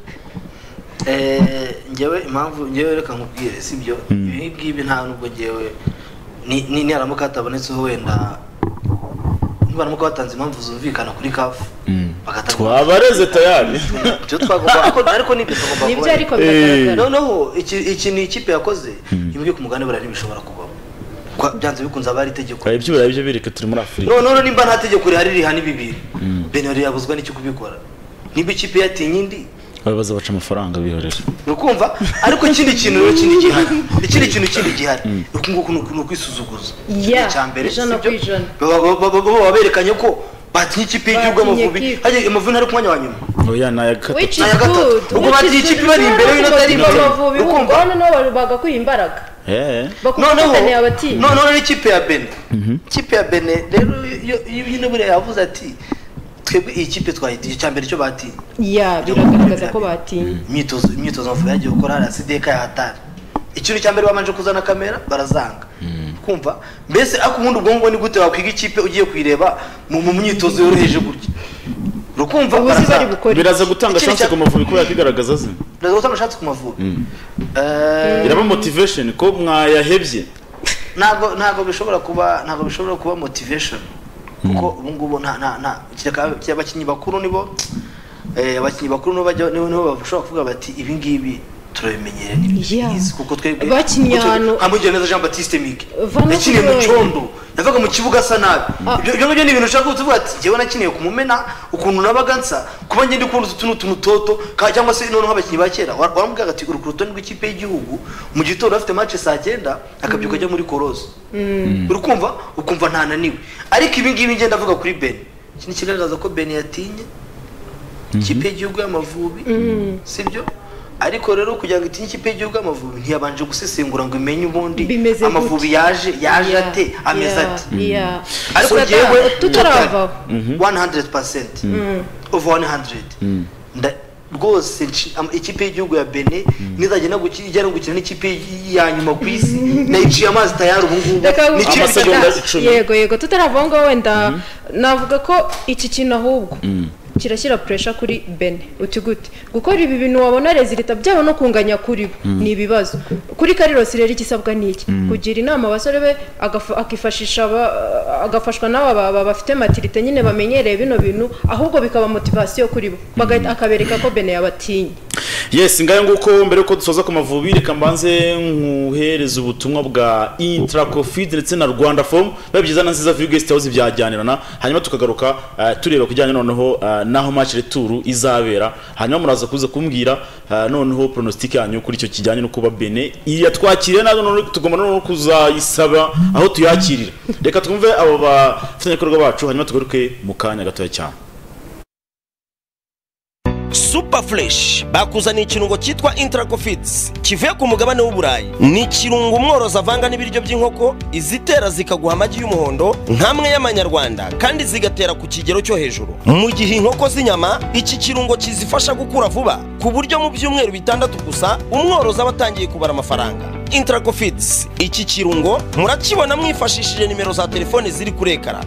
Eh, njyewe impamvu njyewe reka nkubwire sibyo ibi ngibi nta nubwo njyewe ni ni naramuka hatabonetseho wenda nibaramuka batanze impamvu zumvikana kuri kafu bagatanga twabareze tayari byo twagomba ariko ariko nibyo tugomba nibyo kuba ariko biragaragara noneho iki iki ni ikipe yakoze imbye ku mugani bura ntibishobora kubaho Kwa- byanze bikunze abari itegeko kwa ibyo birayi byo bireke turi muri Afrika noneho nimba nta tegeko rihari rihana bibiri Benin yabuzwa n'icyo kubikora nimba ikipe yatinye indi ababaza baca amafaranga bihorera nukumva ariko ikindi kintu rero kindi gihari ikindi kintu kindi gihari uku nguku ni ukwisuzuguza Yeah, icyambere ijana ku ijana. baberekanye ko batinye ikipe y'igihugu Batinye Amavubi kipe. hajya Amavubi ntari ku mwanya wa nyuma oya naya gatatu which is Aya gatatu. good Ubwo which is bagiye good. ikipe bari imbere Ushobora y'inota kumotiva rimwe. Amavubi Ukumva? ubwo noneho bagakwiha imbaraga eh noneho bakubitanye abatinya noneho n'ikipe ya Benin ikipe ya Benin rero iyo iyo nyine buriya yavuze ati twebwe iyi kipe twayitiye icyambere cyo batinye ya biragaragaza ko batinye imyitozo imyitozo Amavubi yagiye gukora hariya sideka ya hatari ikintu cya mbere bamanje kuzana kamera barazanga kumva mbese ariko ubundi ubwo ngo ni gute wakwiga ikipe ugiye kuyireba mu mu myitozo yoroheje gutya rukumva ubuzi bari bukora biraza gutanga chance ku Mavubi ko yakigaragaza ze biraza gutanga chance ku Mavubi eh iraba motivation ko mwayahebye ntago ntago bishobora kuba ntago bishobora kuba motivation kuko ubu ngubu nta nta nta cy'abakinyi bakuru nibo eh abakinyi bakuru no bajya nibo bashobora kuvuga bati ibi ngibi turabimenyere n'ibyiza kuko twebwe bakinyi hano amujye neza Jean Baptiste Mike yakiniye mu condo yavaga mu kibuga asa nabi ibyo ngibyo ni ibintu ushaka kuvuga ati jewe nakiniye kumumena ukuntu nabagansa kuba ngende kuntu tuntu tuntu toto cyangwa se noneho abakinyi bakera waramubwira ati urukuruto rw'ikipe y'igihugu mu gitondo afite match saa cyenda akabyuka ajya muri Korozo urukumva ukumva ntananiwe ariko ibi ngibi ngenda avuga kuri Ben kini kigaragaza ko Ben yatinye ikipe y'igihugu y'Amavubi sibyo ariko rero kugira ngo itinye ikipe y'igihugu y'Amavubi ntiyabanje gusesengura ngo imenye ubundi Amavubi yaje yaje ate ameze ati ariko yewe tutarava one hundred percent over one hundred rwose ikipe y'igihugu ya Benin nizagenda gukina gukina n'ikipe ya nyuma ku isi nayici amazi tayari ubu ngubu ni amasegonda icumi yego yego tutarava ngo wenda navuga ko iki kintu ahubwo kirashyira pressure kuri Benin uti gute gukora ibi bintu wabona resultat byabo no kunganya kuri bo ni ibibazo kuri Carlos rero igisabwa niki kugira inama abasore be akifashisha agafashwa n'aba bafite maturité nyine bamenyereye bino bintu ahubwo bikaba motivation kuri bo bagahita akabereka ko Benin yabatinye. Yes ngayo nguko mbere ko dusoza ku Mavubi reka mbanze nkuhereza ubutumwa bwa Intracofid ndetse na Rwanda Form babyiza na nziza View Guest House byajyanirana hanyuma tukagaruka uh, tureba kujyanye noneho uh, naho match retour izabera hanyuma muraza kuza kumbwira uh, noneho pronostic yanyu kuri icyo kijyanye no kuba Benin iya twakiriye nazo none tugomba no kuzayisaba aho tuyakirira reka twumve abo bafatanyabikorwa bacu hanyuma tugaruke mu kanya gatoya cyane. Super Fresh bakuzaniye ikirungo cyitwa Intracofits kivuye ku mugabane w'Uburayi. Ni ikirungo umworoza avanga n'ibiryo by'inkoko izitera zikaguha amagi y'umuhondo nkamwe y'amanyarwanda kandi zigatera ku kigero cyo hejuru. Mu gihe inkoko z'inyama iki kirungo kizifasha gukura vuba ku buryo mu byumweru bitandatu gusa umworoza abatangiye kubara amafaranga. Intracofits iki kirungo murakibona mwifashishije nimero za telefone ziri kuri ekara.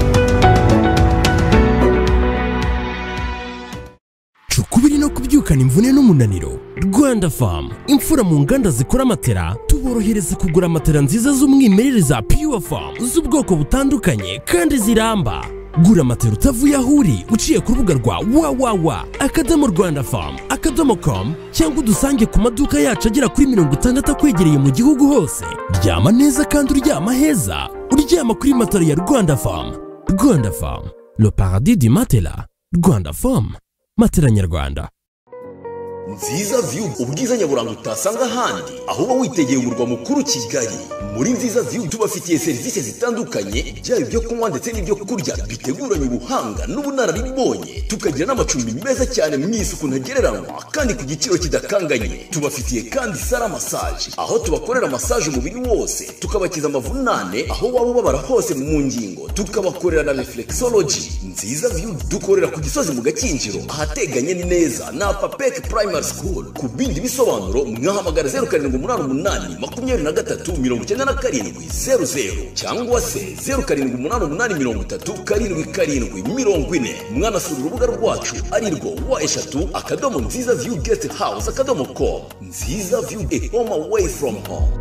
Kubiri no kubyukana imvune n'umunaniro Rwanda Farm imfura mu nganda zikora matera tuborohereza kugura matera nziza z'umwimerere za Pure Farm z'ubwoko butandukanye kandi ziramba. Gura matera utavuye aho uri uciye ku rubuga rwa www akadomo rwanda farm akadomo com cyangwa udusange ku maduka yacu agera kuri mirongo itandatu akwegereye mu gihugu hose. Ryama neza kandi uryama heza uryama kuri matera ya Rwanda Farm. Rwanda Farm, le paradis du matelas. Rwanda Farm, matera nyarwanda. Nziza View ubwiza nyaburanga utasanga handi aho witegeye umurwa mukuru Kigali. Muri Nziza View tubafitiye serivisi zitandukanye byaba ibyo kunywa ndetse n'ibyo kurya biteguranye ubuhanga n'ubunararibonye, tukagira n'amacumbi meza cyane mu isuku ntagereranywa kandi ku giciro kidakanganye. Tubafitiye kandi sala massage aho tubakorera massage umubiri wose, tukabakiza amavunane aho waba ubabara hose mu ngingo, tukabakorera na reflexology. Nziza View dukorera ku Gisozi mu Gakinjiro ahateganye neza na Papek Primary School. Ku bindi bisobanuro mwahamagara zero karindwi umunani umunani makumyabiri na gatatu mirongo icyenda na karindwi zeru zeru cyangwa se zero karindwi umunani umunani mirongo itatu karindwi karindwi mirongo ine. Mwanasura urubuga rwacu arirwo wa eshatu akadomo Nziza View Guest House akadomo com. Nziza View, a home away from home.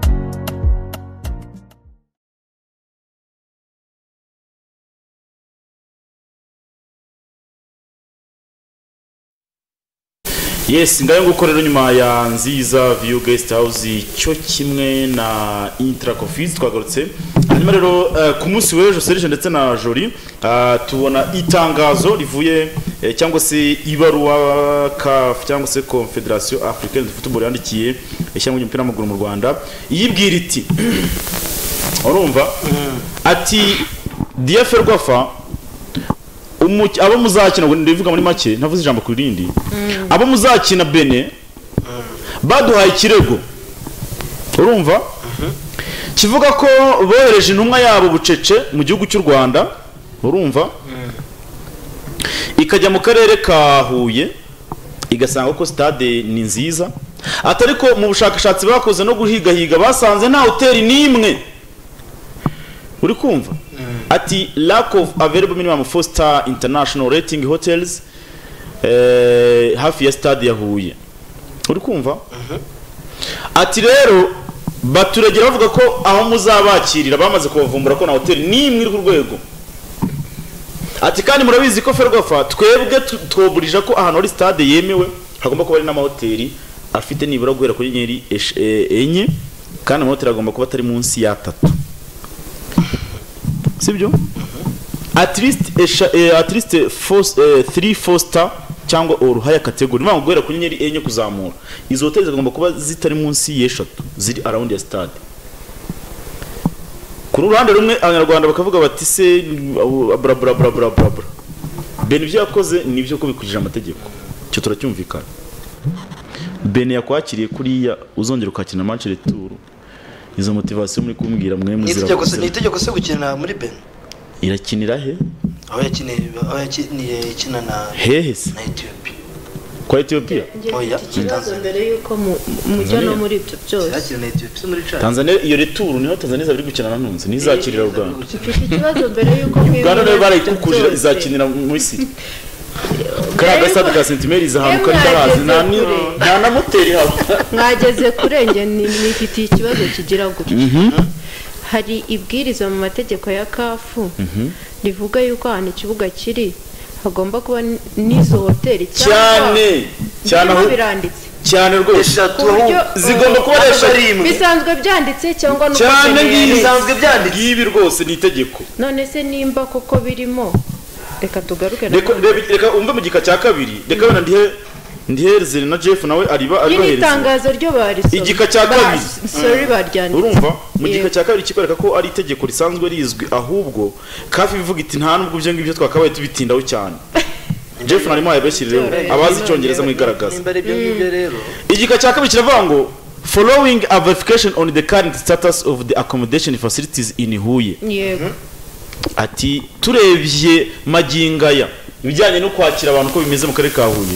Yes ngayo ngukorero nyuma ya Nziza View Guest House cyo kimwe na Intracofis twagarutse. Hanyuma rero uh, ku munsi w'ejo Serge ndetse na Jori uh, tubona itangazo rivuye eh, cyangwa se ibaruwa ka cyangwa se Confederation Africaine de Football yandikiye ishyanga ry'umupira w'amaguru mu Rwanda yibwira iti urumva mm. ati Dia Ferwafa umuki abo muzakina ngo ndivuga muri make ntavuze ijambo kuri rindi mm. abo muzakina Benin mm. baduhaye ikirego urumva uh-huh. kivuga ko bohereje intumwa yabo bucece mu gihugu cy'u Rwanda urumva mm. ikajya mu karere ka Huye igasanga ko stade ni nziza atari ko mu bushakashatsi bakoze no guhiga higa basanze nta hoteli nimwe uri kumva mm. ati lack of available minimum four star international rating hotels eh, hafi ya stade ya Huye uri kumva ati rero baturegera bavuga ko aho muzabakirira bamaze kubavumbura ko na hotel nimwe iri ku rwego ati kandi murabizi ko Ferwafa twebwe twoburije ko ahantu hari stade yemewe hagomba kuba ari n'amahoteli afite nibura guhera kuri nyeri enye kandi amahoteli agomba kuba atari munsi ya tatu sibyo at least uh, at least four, uh, three four star cyangwa or higher category nko guhera kuri nyeri enye kuzamura izo hoteli zigomba kuba zitari munsi y'eshatu ziri around ya stade ku ruhande rumwe abanyarwanda bakavuga bati se bra bra bra bra bra Ben ibyo yakoze nibyo ko bikujije amategeko cyo turacyumvikana Ben yakwakiriye kuriya uzongera ukakina match retour izo motivation muri kumbwira mwe muzira ni itegeko se gukina muri Ben irakinira he aho yakiniye aho yakiniye ikina na hehe se na Ethiopia kwa Ethiopia oya Tanzania mbere yuko mujyana muri ibyo byose yakina na Ethiopia muri Chad Tanzania iyo retour niho Tanzania zabiri gukina na ntunze nizakirira u Rwanda mfite ikibazo mbere yuko mwe Rwanda nayo barayikukuje izakinira muri City kara gasade ka Saint-Mary zahanuka ndabazi nta nta na moteri haba mwageze kurenge nifitiye ikibazo kigira gutyo hari ibwiriza mu mategeko ya kafu rivuga yuko ahantu ikibuga kiri hagomba kuba n'izo hoteli cyane cyane aho biranditse cyane rwose zigomba kuba rimwe bisanzwe byanditse cyangwa nuko cyane bisanzwe byanditse ibi rwose ni itegeko none se nimba koko birimo reka tugaruke reka reka umve mu gika cya kabiri reka bana ndihe ndihereze na Jeff nawe ariba aribahereza itangazo ryo barisoma igika cya kabiri sorry baryanditse urumva mu gika cya kabiri kikoreka ko ari itegeko risanzwe rizwi ahubwo kafi bivuga iti nta nubwo byo ngibyo twakabaye tubitindaho cyane Jeff narimo ayabashirireho abazi icyongereza mu igaragaza igika cya kabiri kiravuga ngo following a verification on the current status of the accommodation facilities in Huye yego ati turebye magingaya ibijyanye no kwakira abantu ko bimeze mu karere ka Huye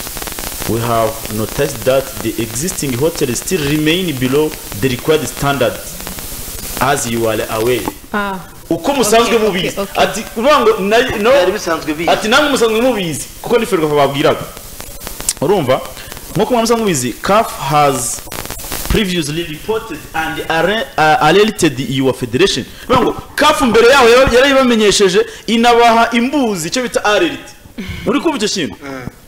we have noticed that the existing hotels still remain below the required standards as you are aware ah uko musanzwe mubizi ati urango no ati namwe musanzwe mubizi kuko ni Ferwafa babwiraga urumva nko musanzwe mubizi C A F has previously reported and alerted your federation urango C A F mbere yaho yarayibamenyesheje inabaha imbuzi cyo bita alert uri kumva icyo kintu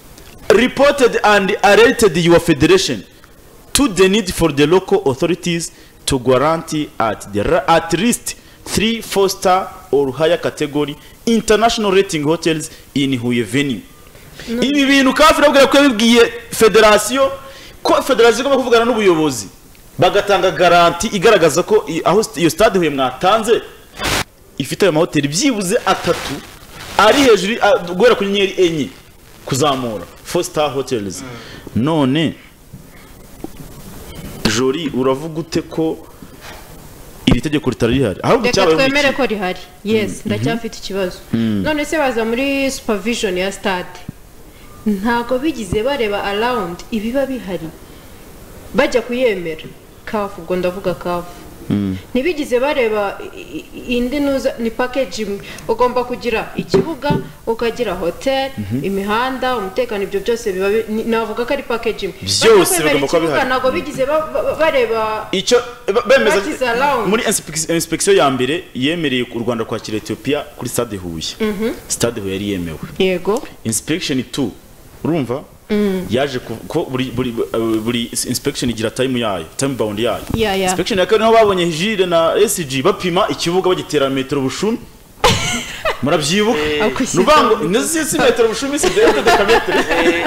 reported and alerted your federation to the need for the local authorities to guarantee at the at least three four star or higher category international rating hotels in Huye venue. Ibi bintu kafi rabwira ko yabibwiye federation ko federation igomba kuvugana n'ubuyobozi bagatanga garanti igaragaza ko aho iyo stade Huye mwatanze ifite ayo mahoteli byibuze atatu ari hejuru guhera kuri nyeri enye kuzamura four star hotels mm. none Jori uravuga ute ko iri tegeko ritari rihari ahubwo cyabaye twemere ko rihari yes ndacyafite ikibazo none se baza muri supervision ya stade ntago bigize bareba around ibiba bihari bajya kuyemera kafu ubwo ndavuga kafu ntibigize bareba indi nuza ni package ugomba kugira ikibuga ukagira hotel imihanda umutekano ibyo byose biba navuga ko ari package byose bagomba kuba bihari nago bigize bareba icyo bemeza muri inspection ya mbere yemereye u Rwanda kwakira Ethiopia kuri stade Huye stade Huye yari yemewe yego inspection two urumva yaje ko buri buri buri inspection igira time yayo time bound yayo inspection yakari no babonye Hijire na S G bapima ikibuga bagitera metero bushumi murabyibuka nubango nezi metero bushumi se de dekametre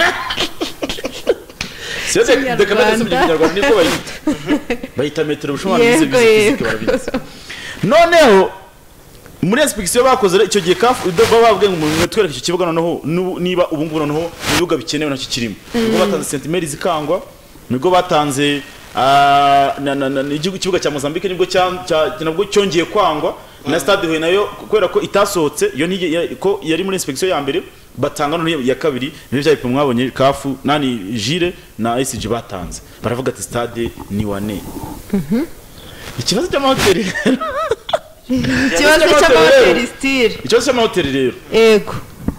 se de dekametre se by'inyarwanda niko bayita bayita metero bushumi nize bizike barabizi noneho muri inspection bakoze icyo gihe kafu bababwe ngo umuntu twereke icyo kibuga noneho niba ubu ngubu noneho ibibuga bikenewe nacyo kirimo ngo batanze Saint-Mary zikangwa nigo batanze ikibuga cya Mozambique nibwo nabwo cyongeye kwangwa na stade Huye nayo kubera ko itasohotse iyo ko yari muri inspection ya mbere batanga none ya kabiri nibyo byari mwabonye kafu nani Jire na S G batanze baravuga ati stade ni wane ikibazo cy'amahoteli ikibazo cy'amahoteli style ikibazo cy'amahoteli rero yego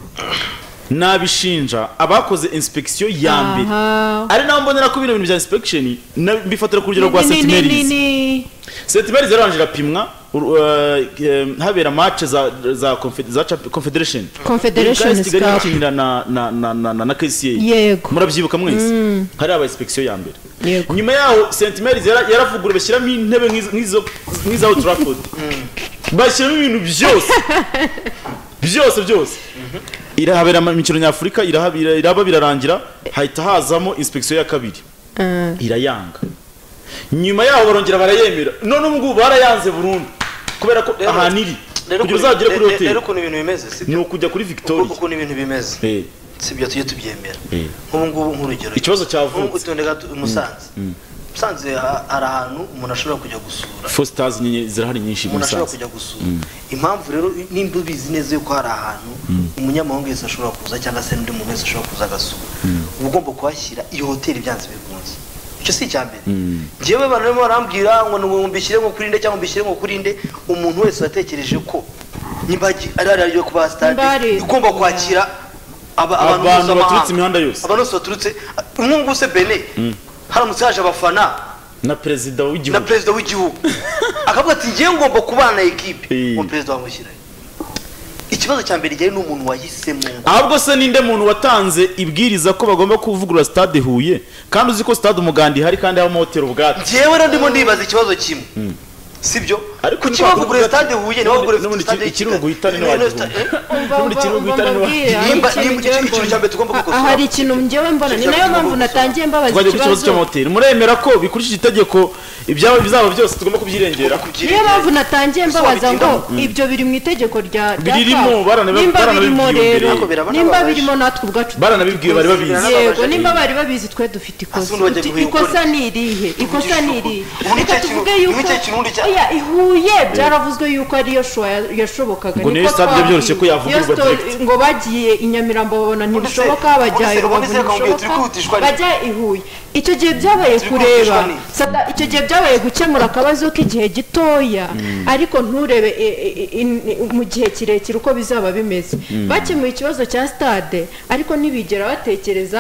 nabishinja abakoze inspection ya mbere Aha. ari naho mbonera ko ibintu bya inspection na- bifatira ku rugero rwa Ni- Saint ni- ni- Mary's ni- Saint Mary's yaranje irapimwa ur- uh, em, habera match za za Confe- za Champ- Confederation Confederation Guys, Kigali Cup. bakinira na na na na na, na K C A Yego. murabyibuka mwese hari aba inspection ya mbere Yego. nyuma yaho Saint Mary's yara- yaravuguruye bashyiramo intebe nk'izo- nk'izo nk'iza Old Trafford bashyiramo ibintu byose byose byose irahabera imikino nyafurika irahabira iraba birarangira hahita hazamo inspection ya kabiri Ah. irayanga nyuma yaho barongera barayemera none ubu ngubu barayanze burundu kubera ko Rero- ahantu iri rero kugira ukuntu- uzagere kuri rero- hoteli rero ukuntu ibintu bimeze ni sibyo ukujya kuri Victoria ukuntu ibintu bimeze Eh, sibyo tujye tubyemera Eh. nk'ubu ngubu nk'urugero Ikibazo cyavutse. nk'ubu utonde gato Musanze Musanze ha- hari ahantu umuntu ashobora kujya gusura four stars nyine zirahari nyinshi umuntu ashobora Musanze kujya gusura impamvu rero nimba ubizi neza yuko hari ahantu umunyamahanga wese ashobora kuza cyangwa se n'undi muntu wese ashobora kuza agasura uba ugomba kuhashyira iyo hoteli byanze bikunze icyo si icya mbere njyewe abantu barimo barambwira ngo ngo mbishyire ngo kurinde cyangwa mbishyire ngo kurinde umuntu wese watekereje ko nimba agi- ari ari ariyo kuba stade Nimba ari- igomba kwakira aba- abantu Abantu mpuzamahanga. baturutse imihanda yose. abantu bose baturutse nk'ubu se Bene haramutse haje abafana na perezida na w'igihugu perezida w'igihugu akavuga ati ngiye ngomba kubana na ekipe Eh. uwo perezida wamushyirayo ikibazo cya mbere ijyanye n'umuntu wahisemo ahubwo se ninde muntu watanze ibwiriza ko bagomba kuvugurura stade Huye kandi uzi ko stade Umuganda ihari kandi habamo hoteli ubwatsi njyewe rero ndimo ndibaza ikibazo kimwe sibyo Ariko kuki ntitwavuga bavugurura ati- stade Huye none- ntibavugurure none stade iki- ikirungu uhitane None ntiwagihugu. sta- eh? Umva, N'ubundi umva, kirungu umva itari mbabwire, hari Nimba- ikintu nimba njyewe ikintu mbona. cya mbere tugomba gukosora. Ah, hari ikintu njyewe mbona ni nayo mpamvu natangiye mbabaza twajya ku kibazo ikibazo cy'amahoteli muremera ko bikurikije itegeko ibyaba bizaba byose tugomba kubyirengera niyo mpamvu natangiye mbabaza ngo Bisobanukirwa. ibyo biri mu itegeko rya rya Birimo, CAF. baranabi- nimba birimo baranabibwiye rero Ariko biraba nimba n'ababaje. birimo natwe ubwacu baranabibwiye bari babizi Biraba- yego n'ababaje. nimba bari babizi twe dufite ikosa Asundi bajya Uti- guhiga ikosa ukuri. ni irihe ikosa ni irihe Ubu ni reka cya tuvuge kintu- yuko ni cya kintu undi cya- oya ihuye byaravuzwe yuko ariyo showa ya- yashobokaga Ngo niyo niko stade twabwiwe. byoroshye ko yavugururwa Iyo sto- direct. ngo bagiye i Nyamirambo babona ntibishoboka Ubundi se- bajya ubundi i se- Rubavu ubundi se bakambwira turi ntibishoboka kwihutishwa ni- bajya i Huye icyo gihe byabaye Turi kureba kwihutishwa ni- Sada, icyo gihe byabaye gukemura akabazo k'igihe gitoya ariko nturebe e- e- e- mu gihe kirekire uko bizaba bimeze bakemuye ikibazo cya stade ariko ntibigera batekereza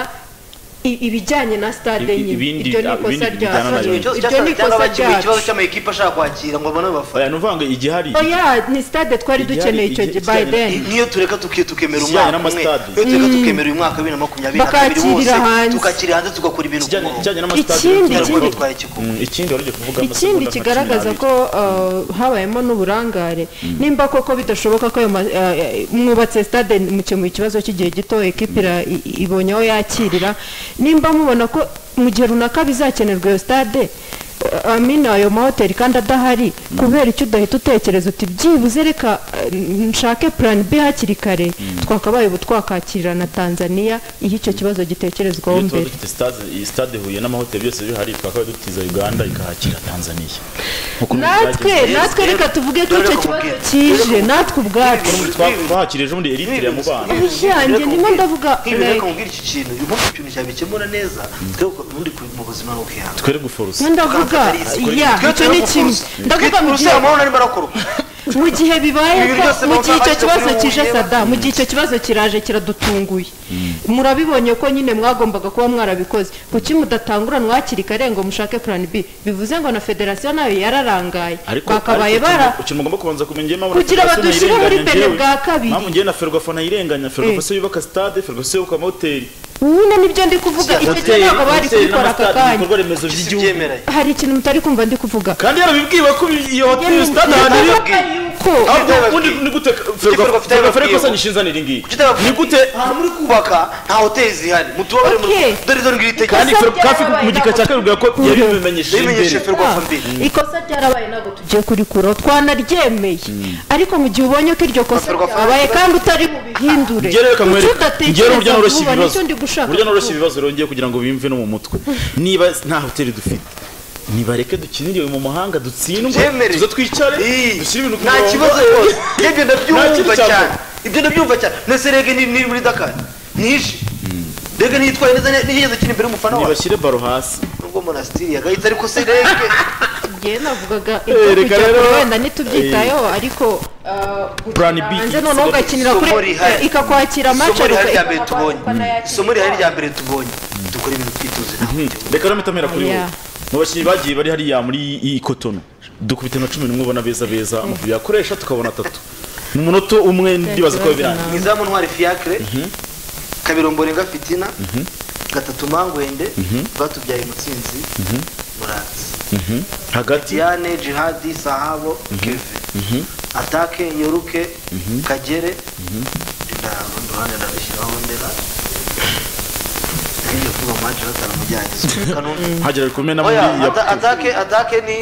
i- ibijyanye na stade Ibi- nyine ibindi- iryo ni ibindi ikosa bijyana ryacu nayo. ikibazo iryo cya ni cyangwa ikosa bakemuye ikibazo ryacu cy'amakipe ashaka kwakira ngo babone abafana oya nuvuga ngo igihari oya ni stade twari Igihari- dukeneye icyo gihe by igihari- then niyo tureka tuki- tukemera Ikijyanye umwaka umwe n'amastade. iyo tureka tukemera uyu mwaka wa bibiri na makumyabiri na kabiri Bakakirira wose hanze. tukakira hanze tugakora ibintu ku ikijyanye murongo ikijyanye n'amasitade Ikindi- rero ikindi- twari ikikumwe Mm, ikindi wari ugiye kuvuga ikindi kigaragaza ko uh, habayemo n'uburangare nimba koko bidashoboka ko ayo ma- uh, mwubatse stade mukemuye ikibazo cy'igihe gito ekipe ira- i- ibonye aho yakirira nimba mubona ko mu gihe runaka bizakenerwa iyo stade uh, amina ayo mahoteli kandi adahari kubera icyo udahita utekereza uti byibuze reka uh, nshake plan B hakiri kare twakabaye ubu twakakirira na Tanzania iyo icyo kibazo gitekerezwaho iyo tuba mbere dufite stade iyi stade Huye n'amahoteli byose bihari twakaba dutiza Uganda ikahakira Tanzania Nkuko natwe byagenze. natwe reka tuvuge ko Dore icyo ko kibazo mubwira. kije natwe ubwacu Twa- twahakirije ubundi Eritrea mu bana yanjye ndimo ndavuga nk'ibi like, reka mubwire iki kintu uyu munsi ikintu cyabikemura neza twebwe ubundi ku- mu buzima no kwihanga twere guforosa ndavuga ya icyo ni kimwe ndavuga mu gihe urusera amahoro arimo arakorwa mu gihe bibaye Ibi ko byose mu gihe icyo bakaba kibazo bashyize kije kuri sada Huye. mu gihe icyo kibazo kiraje kiradutunguye murabibonye ko nyine mwagombaga kuba mwarabikoze kuki mudatanguranwa hakiri kare ngo mushake plan B bivuze ngo na federasiyo nayo yararangaye ariko bakabaye ariko bara ikintu- ikintu mugomba kubanza kumenya impamvu Kugira Federasiyo badushyire muri nayirenganya bene njyewe. bwa kabiri. Impamvu njyewe na Ferwafa nayirenganya Ferwafa se yubaka stade Ferwafa yubaka amahoteli nyine nibyo ndi kuvuga icyo gihe hoteli ntabwo bari hoteli kubikora aka n'amastade kanya ibikorwa remezo isi by'igihugu byemera hari ikintu mutari kumva ndi kuvuga kandi yarabibwiwe ko iyo hoteli stade ahantu iri ko ahubwo ubundi ni gute Ferwafa ifite Ferwafa ariko ababwiye. se nishinzanira iri ngiri Kuki utababwira ni gute ahantu muri kubaka nta hoteli zihari mutubabare mu Okay. dore dore ngiri tegeko kandi Ikosa kafi ryarabaye mu gika cya kabiri bivuga ko yabimenyesheje yabimenyesheje imbere Ferwafa mbere ikosa ryarabaye ntabwo tugiye kurikuraho twanaryemeye ariko mu gihe ubonye ko iryo kosa Ferwafa ryabaye kandi utari bubihindure njyewe reka kuki mwereke njyewe uburyo udatekereza noroshye vuba ibibazo nicyo ndi gushaka uburyo noroshye kuvuga. ibibazo rongeye kugira ngo bimve no mu mutwe niba nta hoteli dufite nibareke dukinire mu mahanga dutsindwe Byemere. tuze twicare Ii, dushyire ibintu ku nta murongo. kibazo rwose ibyo Nta kintu ndabyumva cyavuga. cyane ibyo ndabyumva cyane nese rege ni ni muri Dakar nishe rege nitwaye neza nigeze kiri imbere y'umufana wawe nibashyire baro hasi nubwo monastiri yagahita ariko se rege ngiye navugaga Eh, reka ibyo rero- kujya wenda ntitubyitayeho ariko Plan B. hanze noneho ugakinira Isomo kuri rihari. ikakwakira match isomo rihari rya uka- mbere tubonye ukanayakira. isomo rihari rya mbere tubonye dukora ibintu twitoze nawe reka rero mitamera kuri wowe Yeah. mu bakinnyi bagiye bari hariya muri iyi kotono dukubita na cumi n'umwe ubona beza beza amavubi yakoresha tukabona atatu mu munota umwe ndibaza ko birangiye mu izamu ntwari fiacre kabiri Ombolenga Fitina gatatu Mangwende batubyaye Mutsinzi Muratsi hagati Diane Jihadi Sahabo Keve atake Yoruke Kagere ndabo ndorane ndabishyiraho ndera iyo kuba match bataramujyanye kanone hagera bikomeye na muri oya ya ata- atake atake ni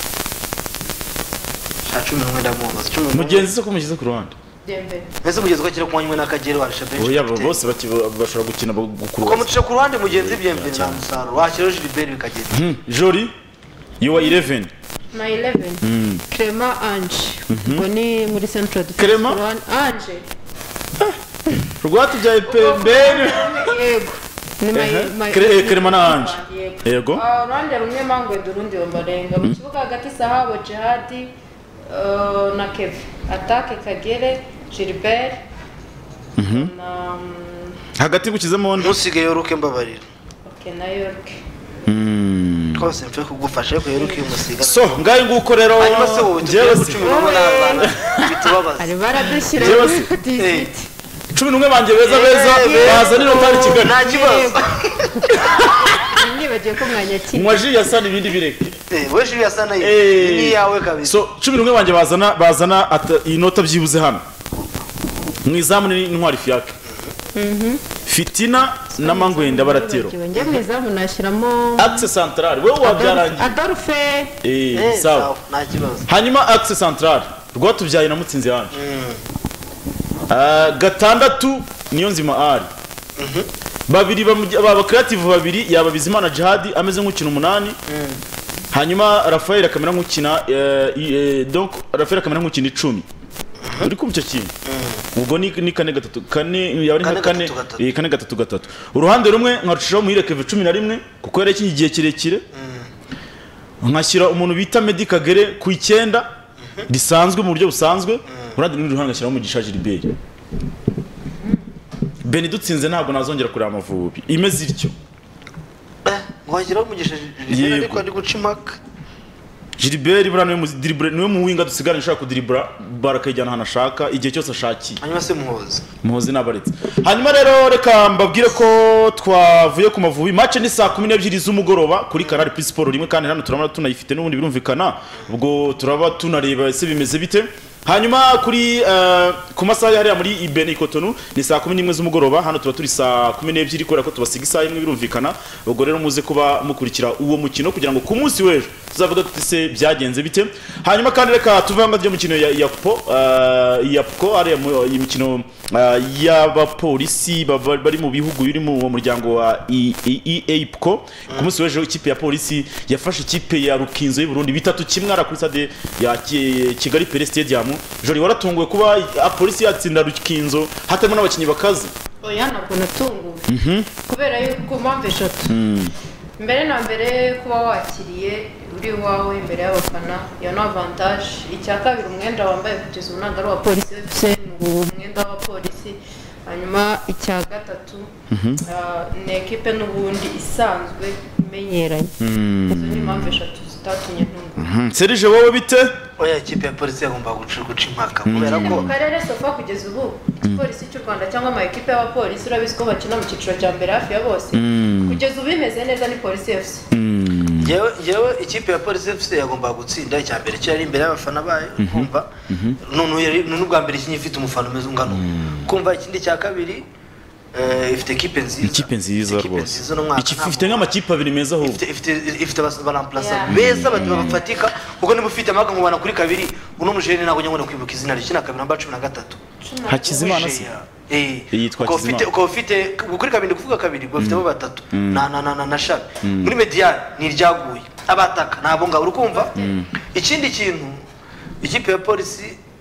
sha cumi n'umwe ndamubaza cumi n'umwe mugenzi se ko mushyize ku ruhande Dembele. mbese mugezi ko akiri kumanywe n'akagere warisha benshi oya abo bose baki- bashobora gukina uko gukurura mucisha ku ruhande mugenzi byembe nta musaruro washyiraho Gilbert bikagenda jori you are eleven My eleven. Clement Ange. Ubwo ni muri Central Defense. Clement? Rwanda. Ange. rwatubyaye pembeni Yego. Ni my Ehe. my. Cre- Clement na Ange. Yego. Yego. Ah, uruhande rumwe Mangwende urundi Ombolenga. Mu kibuga hagati Sahabo Jihadi uh, na Keve. Atake Kagere Gilbert. Na mm, hagati gukizemo undi ntusige Yoruke mbabarira okay, na York. twose mfe kugufasha ko Yoruke umusiga so ngaye nguko rero hanyuma se wowe tugiye njyewe gucumi n'umwe n'abana bitubabaza Ari baradushyira Jewe muri si- diziti. cumi n'umwe banjye beza beza baza nino tari kigali nta kibazo Nibagiye ko mwanyakira. nywa ji yasana ibindi bireke Eh, we Julius sana Eh. ni yawe kabisa so cumi n'umwe banjye bazana bazana ata- iyi nota byibuze hano mu izamu ni intwari fiacre fitina na Mangwende baratero Njye mu izamu nashyiramo axe central wewe wabyarangiye Adolphe. eh Eh, sawa sawa nta kibazo hanyuma axe central rwatubyaye na Mutsinzi yanje Ah, gatandatu niyo nzima ari babiri bamugi- aba creative babiri yaba Bizimana Jihadi ameze nk'ukina umunani hanyuma Rafael akamera nk'ukina eh, eh, donc Rafael akamera nk'ukina icumi uri kumva icyo kintu ubwo ni ni kane gatatu kane yaba ari nka Kane kane gatatu gatatu. eh, kane gatatu gatatu uruhande rumwe nkarushaho muhireke cumi na rimwe kuko yari yakinye igihe kirekire nkashyira umuntu bita Meddy Kagere ku icyenda risanzwe mu buryo busanzwe uruhande n'urundi ruhande ngashyiraho Mugisha Gilbert Beni dutsinze ntabwo nazongera kureba Amavubi imeze ityo Eh, wagiraho umugisha Julius Yego. ariko ari guca impaka Gilbert buriya niwe mu dribble niwe mu winga dusigaranye ushaka kudiribura barakayijyana ahantu ashaka igihe cyose ashakiye hanyuma se muhoza muhozi nabaretse hanyuma rero reka mbabwire ko twavuye ku Mavubi match ni saa kumi n'ebyiri z'umugoroba kuri Canal Plus Sport rimwe kandi hano turabona tunayifite n'ubundi birumvikana ubwo turaba tunareba ese bimeze bite hanyuma kuri eh, ku masaha ya hariya muri Ibeni Cotonou ni saa kumi n'imwe z'umugoroba hano tuba turi saa kumi n'ebyiri kubera ko tubasiga isaha imwe birumvikana ubwo rero muze kuba mukurikira uwo mukino kugira ngo ku munsi w'ejo tuzavuga tuti se byagenze bite hanyuma kandi reka tuvanga ryo mukino ya yapo yapo ari iyi mikino eh, y'abapolisi baba- bari mu bihugu biri mu muryango wa EAPCO ku munsi w'ejo ikipe ya polisi yafashe ikipe ya Rukinzo y'u Burundi bitatu kimwe ara kuri stade ya Ki- Kigali Pele Stadium jori waratunguwe kuba a- polisi yatsinda Rukinzo hatarimo n'abakinnyi bakaze Oya ntabwo natunguwe. Kubera yuko mpamvu eshatu. Mbere na mbere kuba wakiriye uri iwawe imbere y'abafana iyo ni avantage. Icya kabiri umwenda wambaye kugeza ubu ntabwo ari uwa polisi F C ni umwenda w'abapolisi. Hanyuma icya gatatu ah, ni ekipe n'ubundi isanzwe imenyeranye. Izo ni impamvu eshatu zitatumye ntungurwa. Serije wowe bite oya ikipe ya polisi yagomba guca guca impaka kubera ko Mu karere sofa kugeza ubu igipolisi cy'u Rwanda cyangwa ama ekipe y'abapolisi urabizi ko bakina mu cyiciro cya mbere hafi ya bose kugeza ubu bimeze neza ni polisi F C. Njyewe njyewe ikipe ya polisi F C yagomba gutsinda icya mbere cyo yari imbere y'abafana bayo kumva none yari n'ubwa mbere kinyi ifite umufana umeze ungano kumva ikindi cya kabiri eh, ifite ekipe nziza ikipe nziza Ikipe rwose nziza no mwaka Iki- ntabwo- ifite nk'amakipe abiri meza ahubwo ifite ifite ifite baramplasa Yeah. beza bati bafatika kuko niba ufite amaga nkubana kuri kabiri uno mujene ntabwo nyabona kwibuka izina rye kina kabiri namba cumi na gatatu Hakizimana se eh Yitwa uko ufite Hakizimana. uko ufite kuri kabiri ndi kuvuga kabiri uko ufite bo batatu na na na na na shabi muri mediane ni iryaguye abataka ntabwo ngabo urukumva ikindi kintu ikipe ya polisi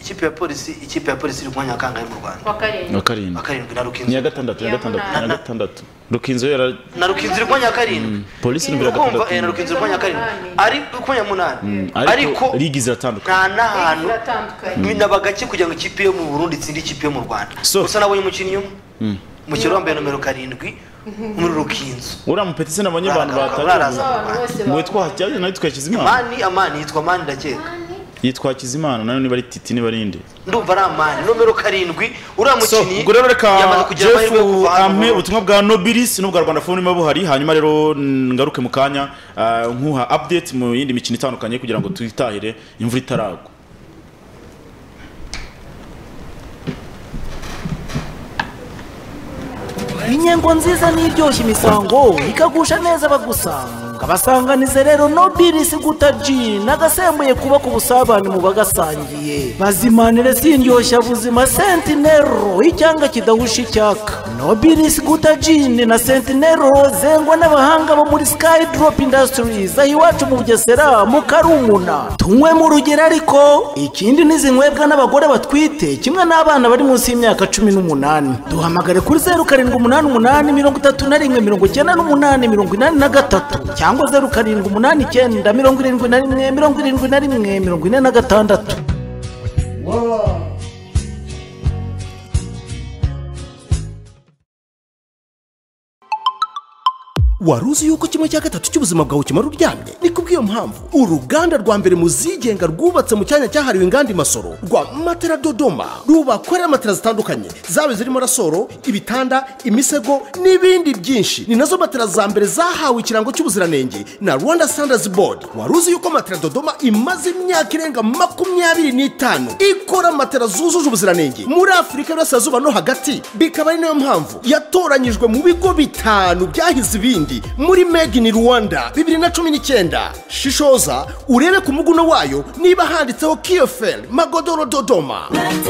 ikipe ya polisi ikipe ya polisi iri ku mwanya wa kangahe mu Rwanda wa karindwi wa karindwi wa karindwi na Rukinzo ni ya gatandatu ya gatandatu na gatandatu Rukinzo yara na Rukinzo iri ku mwanya wa karindwi polisi ni ya kumva gatandatu na Rukinzo iri ku mwanya wa karindwi ari ku mwanya munani ariko ligi ziratandukanye nta nahantu iratandukanye binaba gake kugira ngo ikipe yo mu Burundi itsinde ikipe yo mu Rwanda So- gusa nabonye umukinnyi umwe umukino wambaye nomero karindwi muri Rukinzo uriya mupetisi nabonye abantu Uraza batari abantu bose ngo yitwa Hajyaje nawe yitwa Kizimana Amani Amani yitwa Amani ndakeka yitwa Kizimana nayo niba ari Titi niba ari nde ndumva ari Amani nomero karindwi uriya so mukinnyi ubwo rero reka yamaze kugira Jeff amahirwe yo kuva hano ampe mu- ubutumwa bwa Nobilis n'ubwa Rwanda Phone niba buhari hanyuma rero ngaruke mu kanya ah, nkuha update mu yindi mikino itandukanye kugira ngo tuyitahire imvura itaragwa inyengo nziza n'iryoshya imisango ikagusha neza bagusanga basanganize rero Nobilis guta gin agasembuye kuba ku busabane mu bagasangiye bazimanire sindyoshya buzima Sentinero icyanga kidahusha icyaka Nobilis guta gin na Sentinero zengwa n'abahanga bo muri Sky Drop Industries aho iwacu mu Bugesera mu Karumuna tunywe mu rugero ariko ikindi n'izinywebwa n'abagore batwite kimwe n'abana bari munsi y'imyaka cumi n'umunani duhamagare kuri zeru karindwi umunani umunani mirongo itatu na rimwe mirongo icyenda n'umunani mirongo inani na gatatu cyangwa zeru karindwi umunani icyenda mirongo irindwi na rimwe mirongo irindwi na rimwe mirongo ine na gatandatu. wari uzi yuko kimwe cya gatatu cy'ubuzima bwawe kimara uryamye? ni kubw'iyo mpamvu uruganda rwa mbere mu zigenga rwubatse mu cyanya cyahariwe inganda Imasoro rwa Matera Dodoma rubakorera matera zitandukanye zaba zirimo rasoro ibitanda imisego n'ibindi byinshi. ni nazo matera za mbere zahawe ikirango cy'ubuziranenge na Rwanda Standards Board. wari uzi yuko Matera Dodoma imaze imyaka irenga makumyabiri n'itanu ikora matera zujuje ubuziranenge muri Afurika y'Iburasirazuba no hagati, bikaba ari nayo mpamvu yatoranyijwe mu bigo bitanu byahize ibindi muri Made in Rwanda bibiri na cumi n'icyenda. Shishoza urebe ku muguno wayo niba handitseho Kiofel Magodoro Dodoma.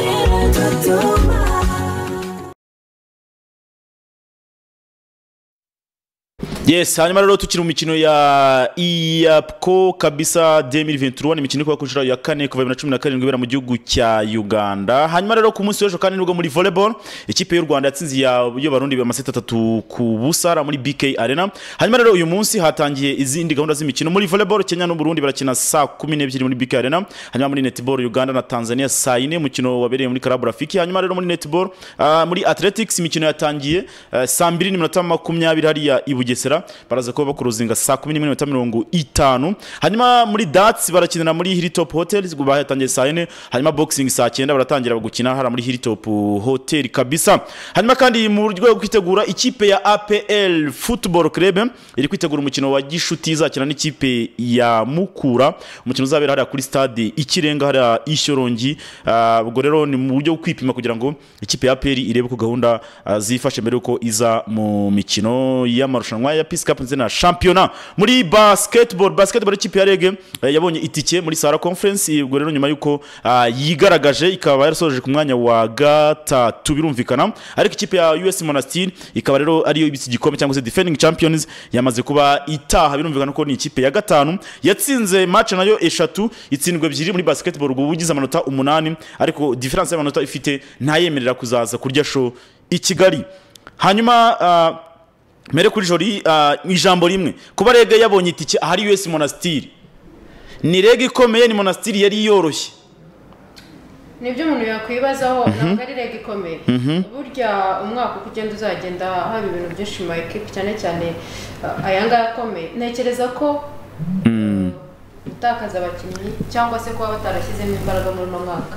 Yes, hanyuma rero tukiri mu mikino ya Iapco kabisa deux mille vingt-trois, ni imikino ikuba ku nshuro ya kane kuva bibiri na cumi na karindwi ibera mu gihugu cya Uganda. Hanyuma rero ku munsi w'ejo kandi nubwo muri volleyball ikipe y'u Rwanda yatsinze ya yo barundi amaseti atatu ku busa muri B K Arena. Hanyuma rero uyu munsi hatangiye izindi gahunda z'imikino muri volleyball. Kenya n'u Burundi barakina saa kumi n'ebyiri muri B K Arena. Hanyuma muri netball Uganda na Tanzania saa ine umukino wabereye muri Club Rafiki. Hanyuma rero muri netball uh, muri athletics imikino yatangiye uh, saa mbiri n'iminota makumyabiri hariya i Bugesera, baraza kuba bakuruzinga saa kumi n'imwe n'iminota mirongo itanu. Hanyuma muri darts barakinira muri Hilltop Hotels bahatangiye saa ine. Hanyuma boxing saa cyenda baratangira gukina hara muri Hilltop Hotel kabisa. Hanyuma kandi mu rwego rwo kwitegura ikipe ya A P L Football Club iri kwitegura umukino wa gishuti izakina n'ikipe ya Mukura. Umukino uzabera hariya kuri stade Ikirenga hariya Ishyorongi. Ubwo uh, rero ni mu buryo bwo kwipima kugira ngo ikipe ya A P L irebe ko gahunda uh, zifashe mbere uko iza mu mikino y'amarushanwa ya Peace Cup nze na Championnat. Muri basketball basketball ikipe ya Rege uh, yabonye itike muri Sahara Conference. Ubwo rero nyuma yuko uh, yigaragaje ikaba yarasoje ku mwanya wa gatatu birumvikana, ariko ikipe ya U S Monastir ikaba rero ariyo ibisi gikombe cyangwa se defending champions yamaze kuba itaha birumvikana ko ni ikipe ya gatanu yatsinze match nayo eshatu itsindwe ebyiri muri basketball ubwo bugize amanota umunani, ariko difference y'amanota ifite ntayemerera kuzaza kurya show i Kigali. Hanyuma uh, mere kuri jori uh, ijambo rimwe kuba Rege yabonye itike ahari U S Monastir, ni Rege ikomeye ni Monastir yari yoroshye? nibyo umuntu yakwibazaho. ntabwo ari Rege ikomeye. burya umwaka uko ugenda uzagenda haba ibintu byinshi mu ekipi cyane cyane aya ngaya akomeye. ntekereza ko gutakaza abakinnyi cyangwa se kuba batarashyizemo imbaraga muri uno mwaka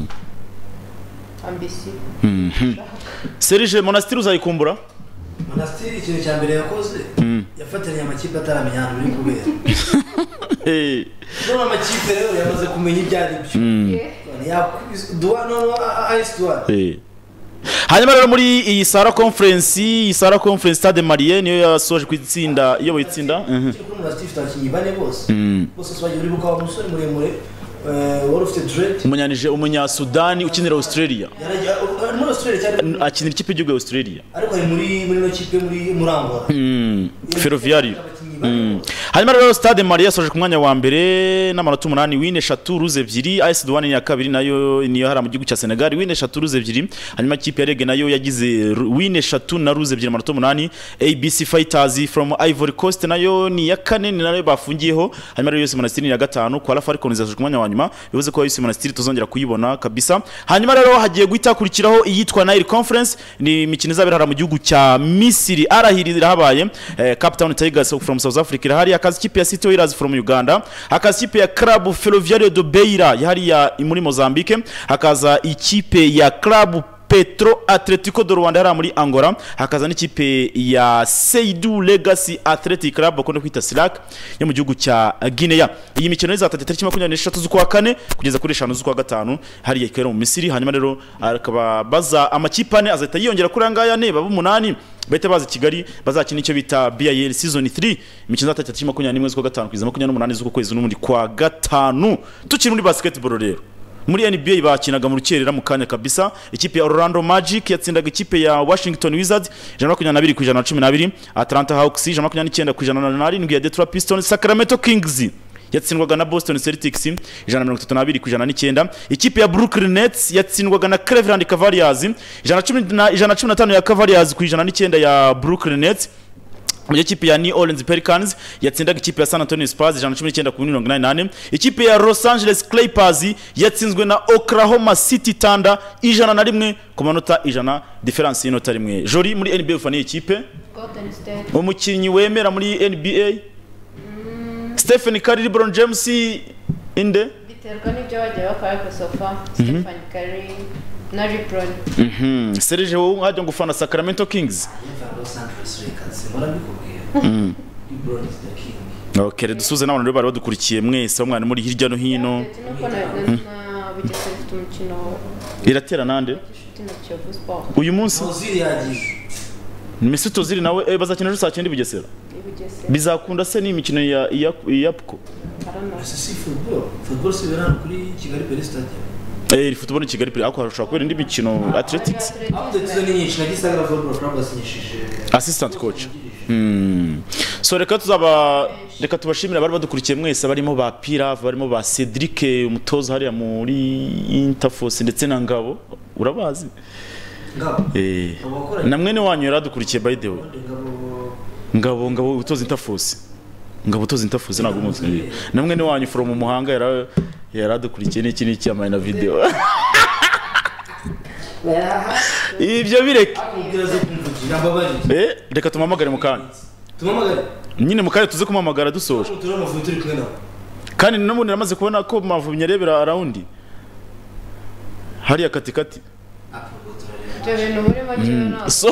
ambisi. Serge, Monastir uzayikumbura? Monastir ikintu cya mbere yakoze yafatanya amakipe ataramenya ahantu biri kubera. none amakipe rero yamaze kumenya ibyo ari byo. Hanyuma rero muri iyi Sahara Conference iyi Sahara Conference Stade Malien niyo yasoje kwitsinda iyo bayitsinda. Umunyanije umunya Sudani ukinira Australia akinira ikipe y'igihugu Australia, ariko ari muri muri no kipe muri Murangwa Ferroviario hanyuma rero Stade Marie yasoje ku mwanya wa mbere n'amanota umunani, win eshatu ruze ebyiri, A S Douane ni ya kabiri nayo niyo hari mu gihugu cya Senegal, win eshatu ruze ebyiri. Hanyuma ikipe ya Reg nayo yagize win eshatu na ruze ebyiri amanota umunani. A B C Fighters from Ivory Coast nayo ni ya kane ni nayo bafungiyeho. Hanyuma rero U S Monastir ni ya gatanu, Kuala Falcons yasoje ku mwanya wa nyuma, bivuze ko U S Monastir tuzongera kuyibona kabisa. Hanyuma rero hagiye guhita kurikiraho iyitwa Nile Conference, ni imikino izabera mu gihugu cya Misiri. Arahiri irahabaye, eh, Cape Town Tigers from South Africa irahari, akazi kipe ya City Oilers from Uganda, akazi kipe ya Club Ferroviario do Beira yahari ya muri Mozambique, hakaza ikipe ya Club Petro Atletico do Rwanda yari muri Angola, hakaza n'ikipe ya Seydou Legacy Athletic Club bakunze kwita Silak yo mu gihugu cya Guinea. Iyi mikino izatata tariki makumyabiri n'eshatu z'ukwa kane kugeza kuri eshanu z'ukwa gatanu hari yakera mu Misiri. Hanyuma rero akaba baza amakipe ane azahita yiyongera kuri angaya ne baba umunani bahita baza Kigali bazakina icyo bita B I L season three, imikino izatata tariki makumyabiri n'imwe z'ukwa gatanu kugeza makumyabiri n'umunani z'ukwa kwezi n'umundi kwa gatanu. Tukiri muri basketball rero muri N B A bakinaga mu rukerera mu kanya kabisa, ikipe ya Orlando Magic yatsindaga ikipe ya Washington Wizards ijana na makumyabiri na babiri ku ijana na cumi na babiri, Atlanta Hawks ijana na makumyabiri n'icyenda ku ijana na arindwi ya Detroit Pistons, Sacramento Kings yatsindwaga na Boston Celtics ijana na mirongo itatu na babiri ku ijana n'icyenda, ikipe ya Brooklyn Nets yatsindwaga na Cleveland Cavaliers ijana na cumi na tanu ya Cavaliers ku ijana n'icyenda ya Brooklyn Nets. Mu ikipe ya New Orleans Pelicans yatsindaga ikipe ya San Antonio Spurs ijana na cumi n'icyenda ku mirongo inani n'ane, ikipe ya Los Angeles Clippers yatsinzwe na Oklahoma City Thunder ijana na rimwe ku manota ijana, difference y'inota rimwe. Jori muri N B A ufaniye ikipe Golden State. Umukinnyi wemera muri N B A mm. Stephen Curry, LeBron James inde biterwa n'ibyo bagiye bakora ku sofa. Stephen Curry na LeBron. Mhm. Serge wowe nkajya ngufana Sacramento Kings. Los Angeles Lakers murabikubwiye. LeBron is the king. Okay, dusuze n'abantu rero bari badukurikiye mwese umwana muri hirya no hino. Nuko na bigeze bifite umukino Iratera nande? Uyu munsi Ozil yagiye. Mesut Ozil nawe eh, bazakina saa cyenda Bugesera. Bizakunda se ni imikino ya ya yapko. Si football. Football si berana kuri Kigali Pele Stadium. Eh, football ni Kigali Pele ako hashobora kubera indi mikino athletics. Aho tuzo ni nyinshi nagisaga football club asinyishije Assistant coach. Hmm. So reka tuzaba reka tubashimira bari badukurikiye mwese barimo ba Pirave barimo ba Cedric umutoza hariya muri Interforce ndetse na Ngabo urabazi. Ngabo. Eh. Na mwene wanyu yaradukurikiye by the way. Ngabo ngabo utoza Interforce. Ngabo utoza Interforce ntabwo umunsi. Na mwene wanyu from Muhanga yara yaradukurikiye n'iki n'iki amaye na video. Ibyo bireke. Eh, reka tumamagare mu kanya. Tumamagare. Nyine mu kanya tuze kumamagara dusoje. Kandi n'umuntu namaze kubona ko Mavubi nyarebera around. Hariya katikati. Ibyo bintu muri makino So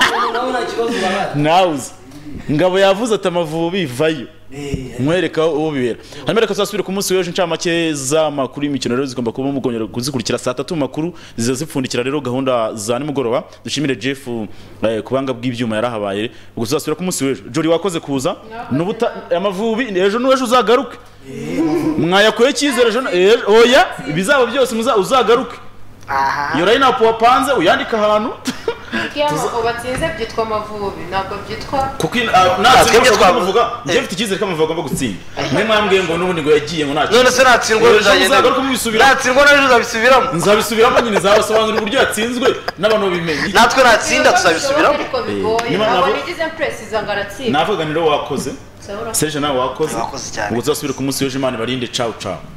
Now Ngabo yavuze ati Amavubi vayo. Mwereka uwo bibera. Hanyuma reka tuzasubire ku munsi w'ejo ncamake za makuru y'imikino rero zigomba kuba mugonyera kuzikurikira saa tatu makuru ziza zipfundikira rero gahunda za nimugoroba. Dushimire Jeff eh, kubanga bw'ibyuma yarahabaye. Ubwo tuzasubira ku munsi w'ejo. Jori wakoze kuza. Nubuta Amavubi ejo n'ejo uzagaruke. Mwayakoye cyizere ejo oya bizaba byose uzagaruke. Aha. Yo line up wapanze uyandika ahantu. Kiyama ubatsinze byitwa Amavubi ntabwo byitwa kuko natwe twavuga je mfite ikizere kamavuga agomba gutsinda. Mwe mwambwiye ngo nubundi ngo yagiye ngo nacyo. None se natsindwa bizagenda ko mubisubira. Natsindwa naje uzabisubiramo. Nzabisubiramo nyine zabasobanurira uburyo yatsinzwe n'abantu bimenye. Natwe natsinda tuzabisubiramo. Ntabwo nigize impress zangaratsinda. Navuga niro wakoze. Serge nawe wakoze. Wakoze cyane. Ubwo tuzasubira ku munsi w'ejo Imana barinde ciao ciao.